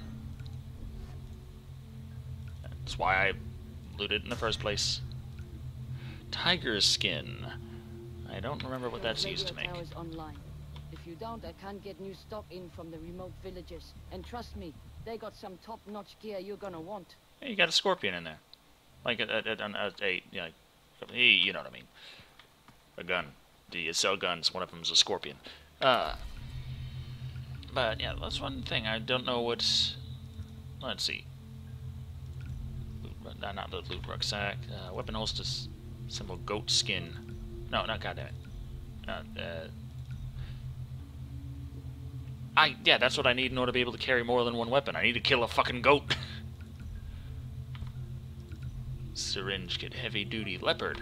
That's why I looted in the first place. Tiger skin. I don't remember what that's used to make. Online. If you don't, I can't get new stock in from the remote villages. And trust me, they got some top-notch gear you're gonna want. Hey, you got a scorpion in there. Like a, a, a, a, a you, know, you know what I mean. A gun. Do you sell guns? One of them's a scorpion. Uh, but, yeah, that's one thing. I don't know what's... Let's see. Loot, uh, not the loot rucksack. Uh, weapon hostess. Symbol goat skin. No, not goddamn it. Uh, uh, I, yeah, that's what I need in order to be able to carry more than one weapon. I need to kill a fucking goat. Syringe kit, heavy duty leopard.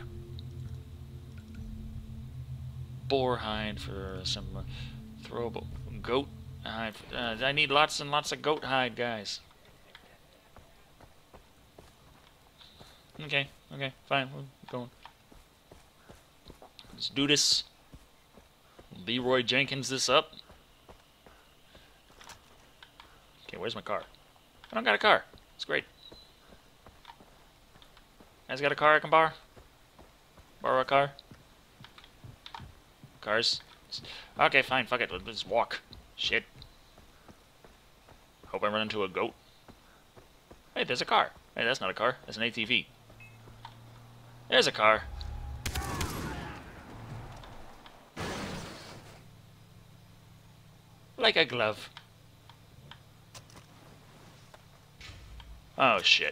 Boar hide for some uh, throwable goat hide. Uh, I need lots and lots of goat hide, guys. Okay, okay, fine, we're going. Let's do this. Leroy Jenkins this up. Okay, where's my car? I don't got a car. It's great. You guys got a car I can borrow? Borrow a car? Cars? Okay, fine, fuck it. Let's just walk. Shit. Hope I run into a goat. Hey, there's a car. Hey, that's not a car. That's an A T V. There's a car. Like a glove. Oh, shit.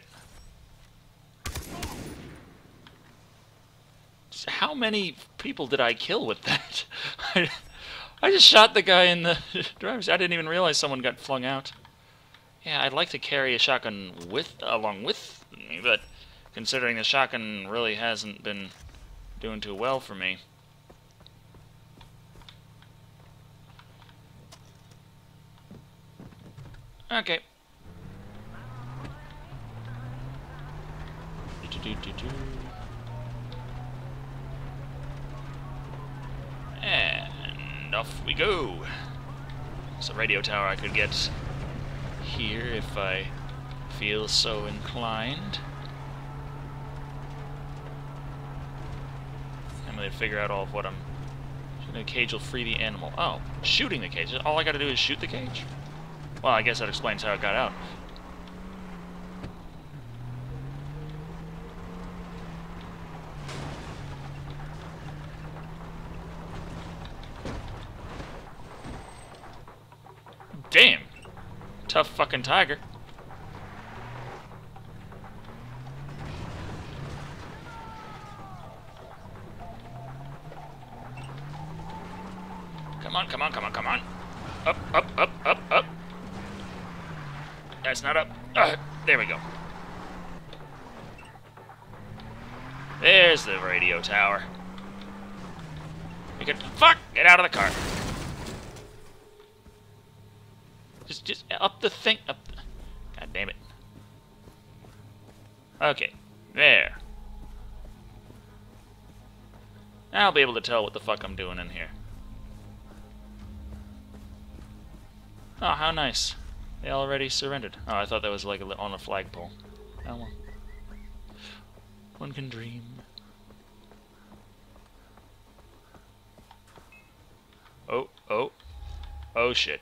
How many people did I kill with that? I just shot the guy in the driver's seat. I didn't even realize someone got flung out. Yeah, I'd like to carry a shotgun with along with me, but considering the shotgun really hasn't been doing too well for me. Okay. And off we go. It's a radio tower I could get here if I feel so inclined. I'm gonna figure out all of what I'm... Shooting a cage will free the animal. Oh, shooting the cage. All I gotta do is shoot the cage? Well, I guess that explains how it got out. Damn. Tough fucking tiger. Come on, come on, come on, come on. Up, up, up, up, up. That's not up. Uh, there we go. There's the radio tower. You can... Fuck! Get out of the car. Just, just up the thing. Up the... God damn it. Okay. There. Now I'll be able to tell what the fuck I'm doing in here. Oh, how nice. They already surrendered. Oh, I thought that was like a, on a flagpole. Oh well. One can dream. Oh, oh. Oh shit.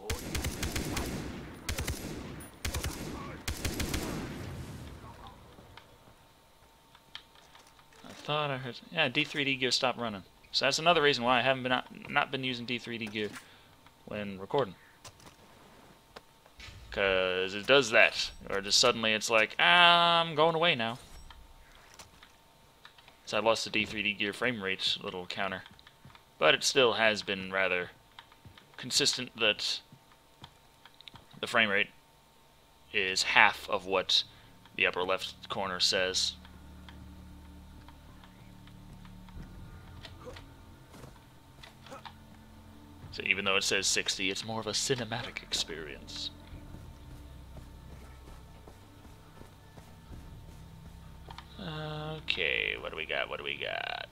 I thought I heard... Yeah, D three D gear stopped running. So that's another reason why I haven't been not, not been using D three D gear when recording. Because it does that. Or just suddenly it's like, ah, I'm going away now. So I lost the D three D gear frame rate little counter. But it still has been rather consistent that the frame rate is half of what the upper left corner says. So even though it says sixty, it's more of a cinematic experience. Okay, what do we got? What do we got?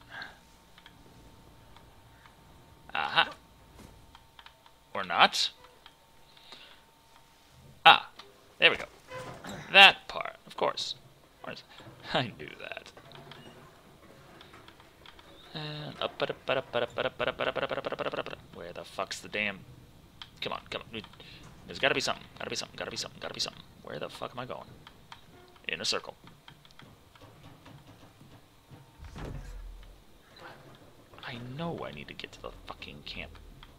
Aha. Or not. Ah, there we go. That part, of course. I knew that. And up, up, up, up, up, up, up, up, up, up, up. Where the fuck's the damn? Come on, come on. There's gotta be something. Gotta be something. Gotta be something. Gotta be something. Where the fuck am I going? In a circle. I know I need to get to the fucking camp.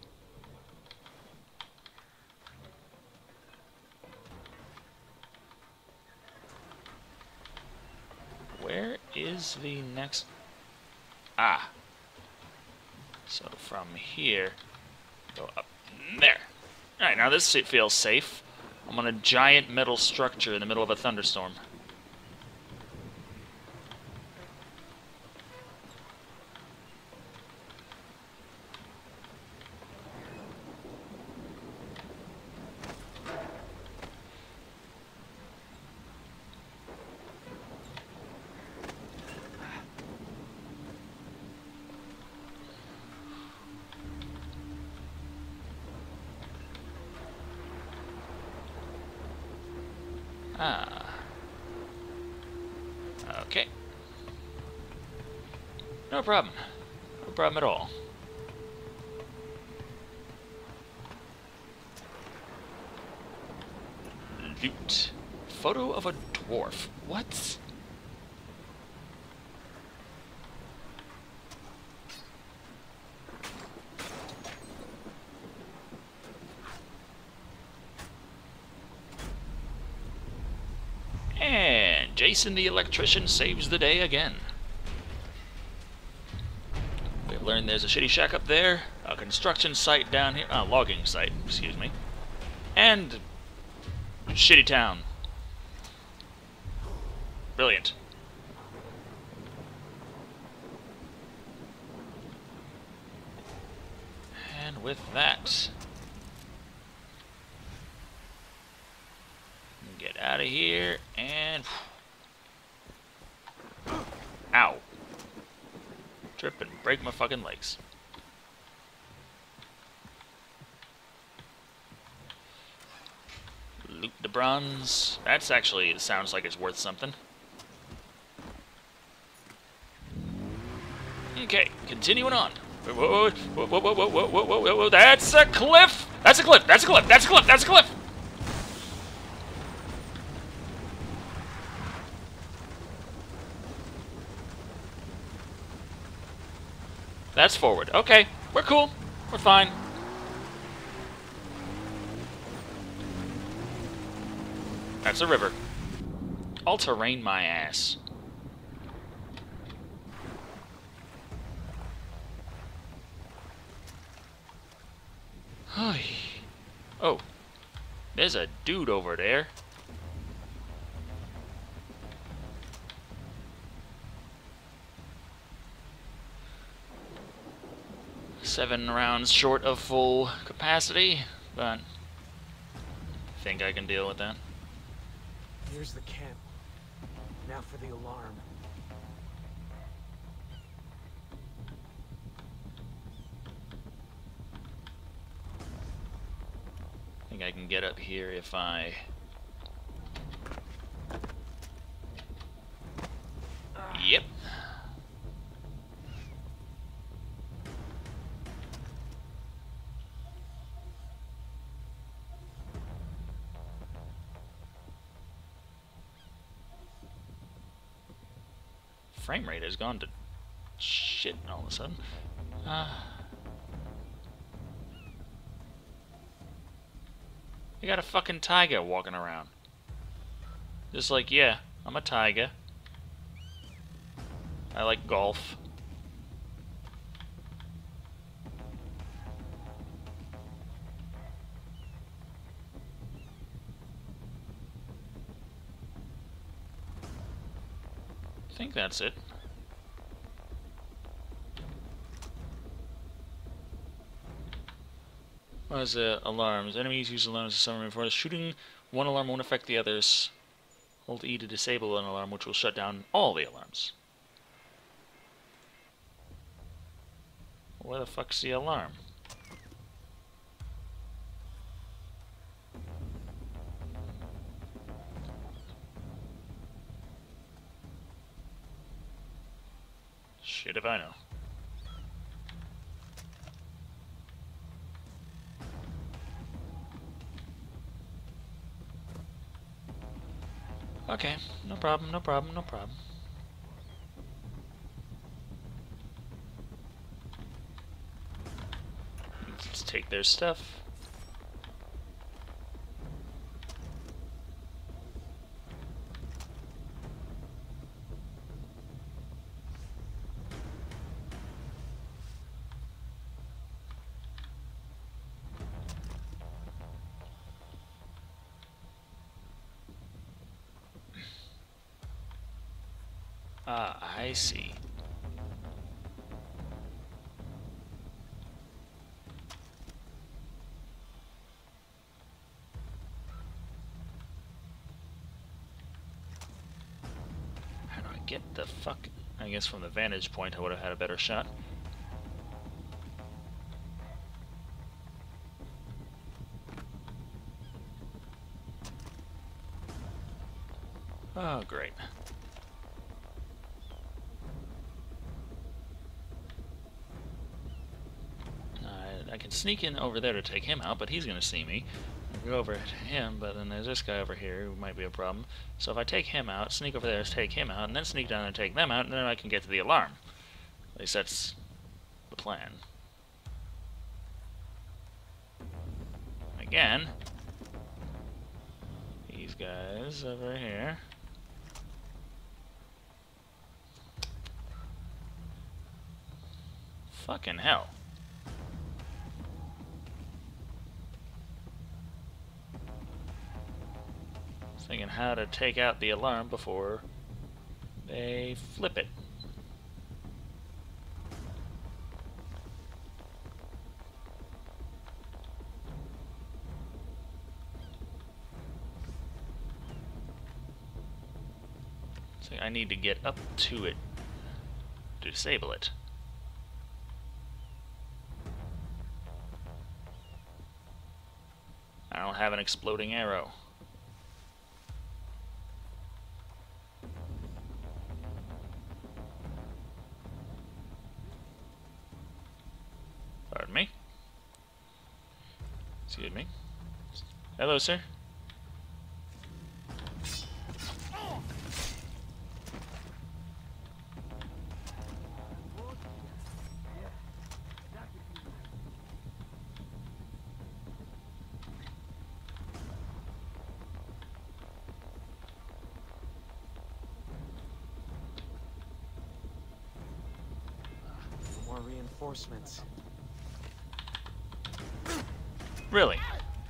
Where is the next... Ah. So from here, go up there. Alright, now this feels safe. I'm on a giant metal structure in the middle of a thunderstorm. Ah. Okay. No problem. No problem at all. Loot. Photo of a dwarf. What? And Jason the electrician saves the day again. We've learned there's a shitty shack up there, a construction site down here, a logging site, excuse me, and shitty town. Brilliant. And with that, get out of here and ow. Trip and break my fucking legs. Loot the bronze. That's actually, it sounds like it's worth something. Okay, continuing on. Whoa, whoa, whoa, whoa, whoa, whoa, whoa, whoa, whoa, whoa, that's a cliff! That's a cliff, that's a cliff, that's a cliff, that's a cliff! That's forward. Okay, we're cool. We're fine. That's a river. All-terrain my ass. Oh, there's a dude over there. Seven rounds short of full capacity, but I think I can deal with that. Here's the camp. Now for the alarm. I think I can get up here if I... Yep. Frame rate has gone to shit all of a sudden. Uh, you got a fucking tiger walking around. Just like, yeah, I'm a tiger. I like golf. I think that's it. What is it? Alarms. Enemies use alarms to summon before shooting. One alarm won't affect the others. Hold E to disable an alarm, which will shut down all the alarms. Where the fuck's the alarm? Shit if I know. Okay, no problem, no problem, no problem. Let's take their stuff. Ah, I see. How do I get the fuck? I guess from the vantage point I would have had a better shot. Oh, great. I, I can sneak in over there to take him out, but he's going to see me. I go over to him, but then there's this guy over here who might be a problem. So if I take him out, sneak over there to take him out, and then sneak down and take them out, and then I can get to the alarm. At least that's the plan. Again, these guys over here. Fucking hell. Thinking how to take out the alarm before they flip it. So I need to get up to it to disable it. I don't have an exploding arrow. Pardon me. Excuse me. Hello, sir. More reinforcements. Really?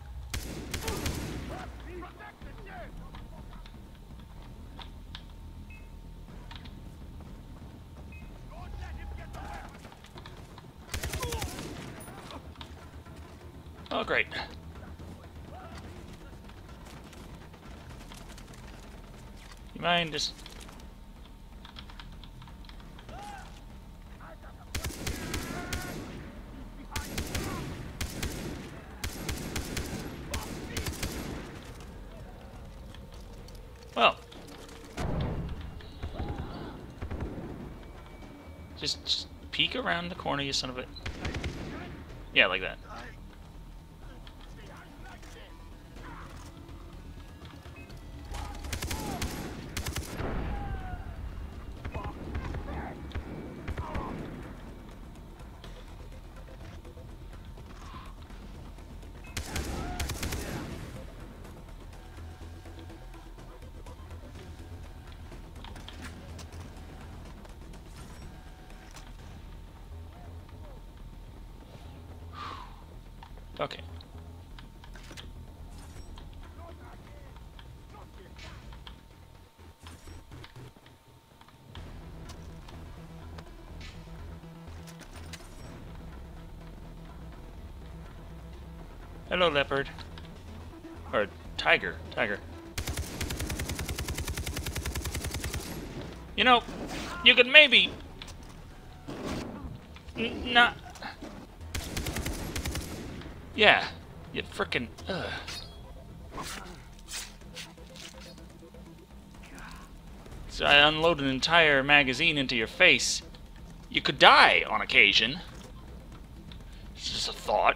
Oh, great. You mind just... Well, just, just peek around the corner, you son of a... Yeah, like that. Okay. Hello, leopard. Or tiger. Tiger. You know, you could maybe... N not... Yeah, you frickin'. Ugh. So I unload an entire magazine into your face. You could die on occasion. It's just a thought.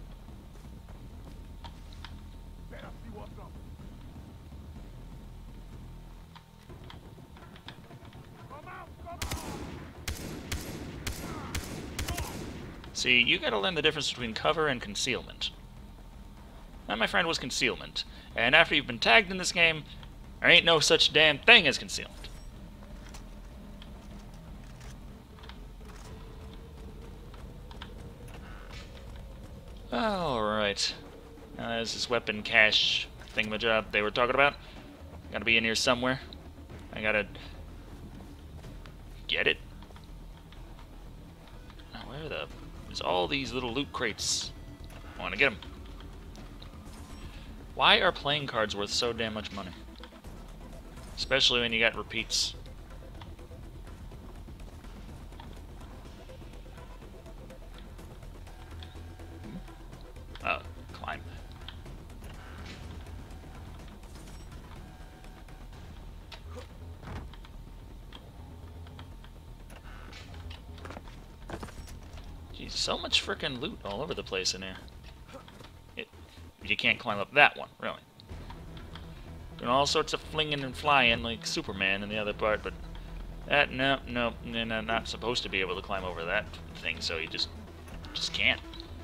See, you gotta learn the difference between cover and concealment. That, my friend, was concealment. And after you've been tagged in this game, there ain't no such damn thing as concealment. Alright. Now there's this weapon cache thingamajob they were talking about. Gotta be in here somewhere. I gotta... get it. Now, where the... There's all these little loot crates. I want to get them. Why are playing cards worth so damn much money? Especially when you got repeats. Oh, climb. Jeez, so much frickin' loot all over the place in here. It, you can't climb up that one, really. Doing all sorts of flinging and flying like Superman in the other part, but that, no, no, no, no, not supposed to be able to climb over that thing, so you just, just can't.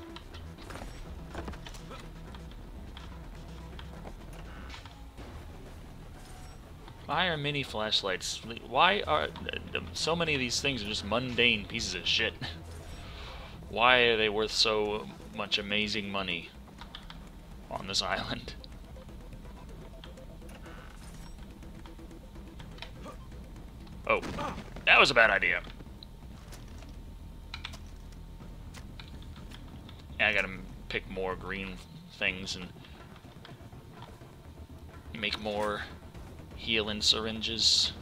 Why are mini flashlights? Why are so many of these things are just mundane pieces of shit? Why are they worth so much amazing money on this island? Oh, that was a bad idea. Yeah, I gotta pick more green things and make more healing syringes.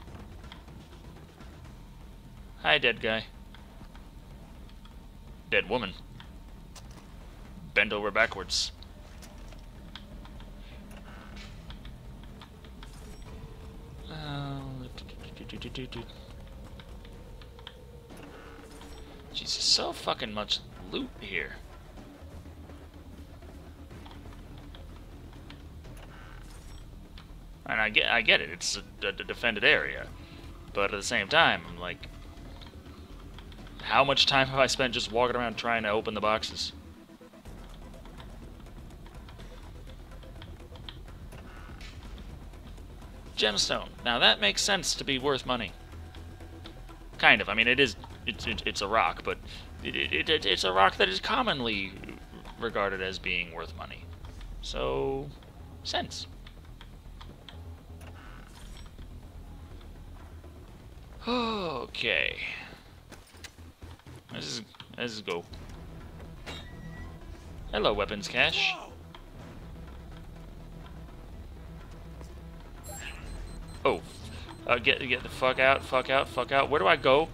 Hi, dead guy. Dead woman. Bend over backwards. Uh, Jesus, so fucking much loot here. And I get, I get it. It's a, a defended area, but at the same time, I'm like, how much time have I spent just walking around trying to open the boxes? Gemstone. Now that makes sense to be worth money. Kind of. I mean, it is. It's it, it's a rock, but it, it, it it's a rock that is commonly regarded as being worth money. So, sense. Okay. Let's just, let's just go. Hello, weapons cache. Oh, uh, get get the fuck out, fuck out, fuck out. Where do I go?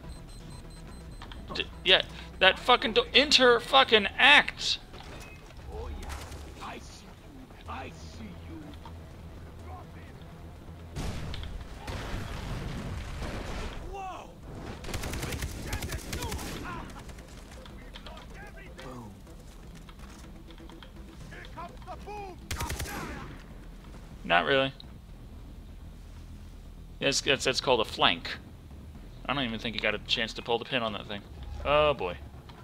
D yeah, that fucking do enter fucking act. Oh yeah, I see you. I see you. Whoa! Boom. Here comes the boom. Not really. It's, it's, it's called a flank. I don't even think you got a chance to pull the pin on that thing. Oh boy.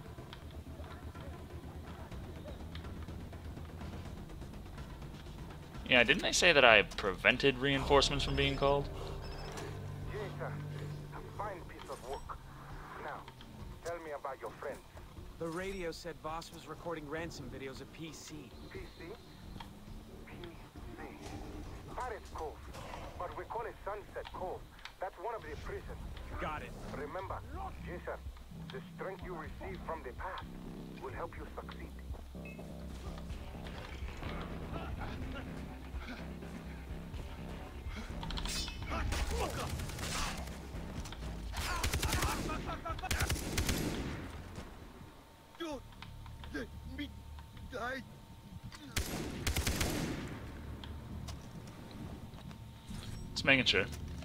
Yeah, didn't they say that I prevented reinforcements from being called? Yes, sir. A fine piece of work. Now, tell me about your friends. The radio said Boss was recording ransom videos at P C. P C? P C. Pirates Cove. But we call it Sunset Cove. That's one of the prisons. Got it. Remember, yes, sir, the strength you receive from the past will help you succeed. Don't let me die. Just making sure.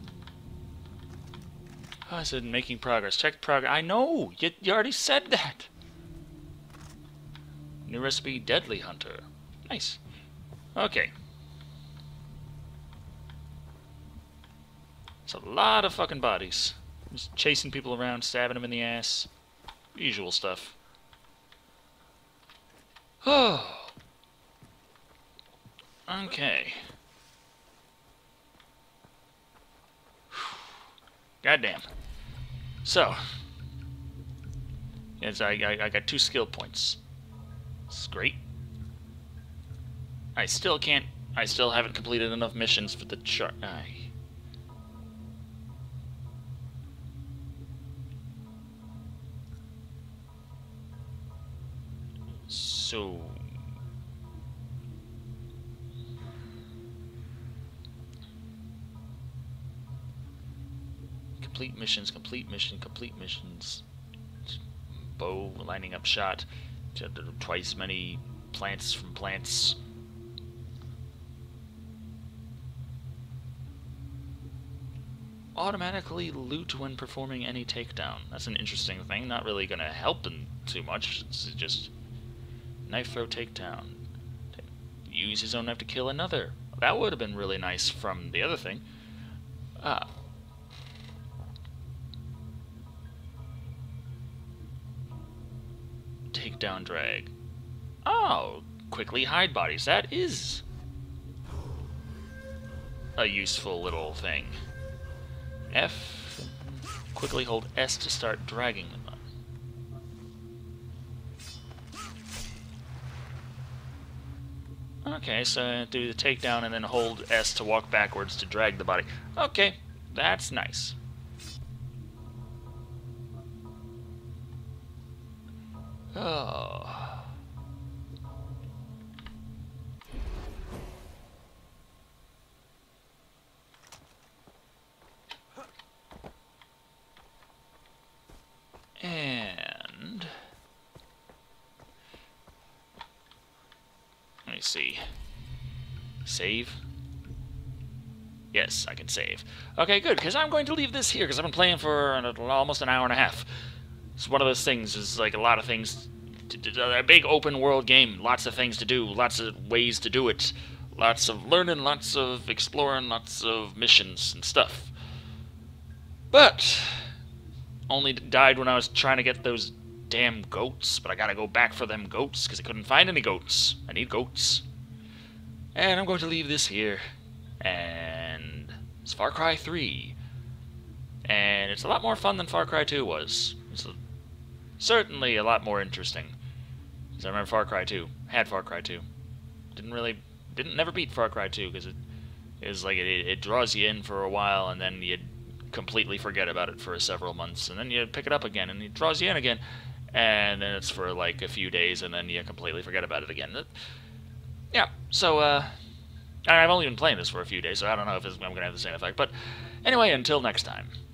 Oh, I said making progress. Check progress. I know! You, you already said that! New recipe, Deadly Hunter. Nice. Okay. It's a lot of fucking bodies. Just chasing people around, stabbing them in the ass. Usual stuff. Oh. Okay. Goddamn. So, yes, I, I I got two skill points. This is great. I still can't. I still haven't completed enough missions for the chart. I. So. Complete missions, complete mission, complete missions. Bow, lining up shot. Twice many plants from plants. Automatically loot when performing any takedown. That's an interesting thing. Not really going to help in too much. It's just knife throw takedown. Use his own knife to kill another. That would have been really nice from the other thing. Ah. Takedown drag. Oh, quickly hide bodies. That is a useful little thing. F. Quickly hold S to start dragging them up. Okay, so do the takedown and then hold S to walk backwards to drag the body. Okay, that's nice. Oh. And let me see. Save. Yes, I can save. Okay, good, because I'm going to leave this here, because I've been playing for almost an hour and a half. It's one of those things, is like a lot of things, to, to, a big open world game, lots of things to do, lots of ways to do it, lots of learning, lots of exploring, lots of missions and stuff. But only died when I was trying to get those damn goats, but I gotta go back for them goats, because I couldn't find any goats. I need goats. And I'm going to leave this here. And it's Far Cry three. And it's a lot more fun than Far Cry two was. It's a, certainly a lot more interesting. Because I remember Far Cry two. Had Far Cry two. Didn't really... Didn't never beat Far Cry two, because it is like it, it draws you in for a while, and then you completely forget about it for several months, and then you pick it up again, and it draws you in again, and then it's for like a few days, and then you completely forget about it again. Yeah, so, uh... I've only been playing this for a few days, so I don't know if I'm going to have the same effect. But anyway, until next time.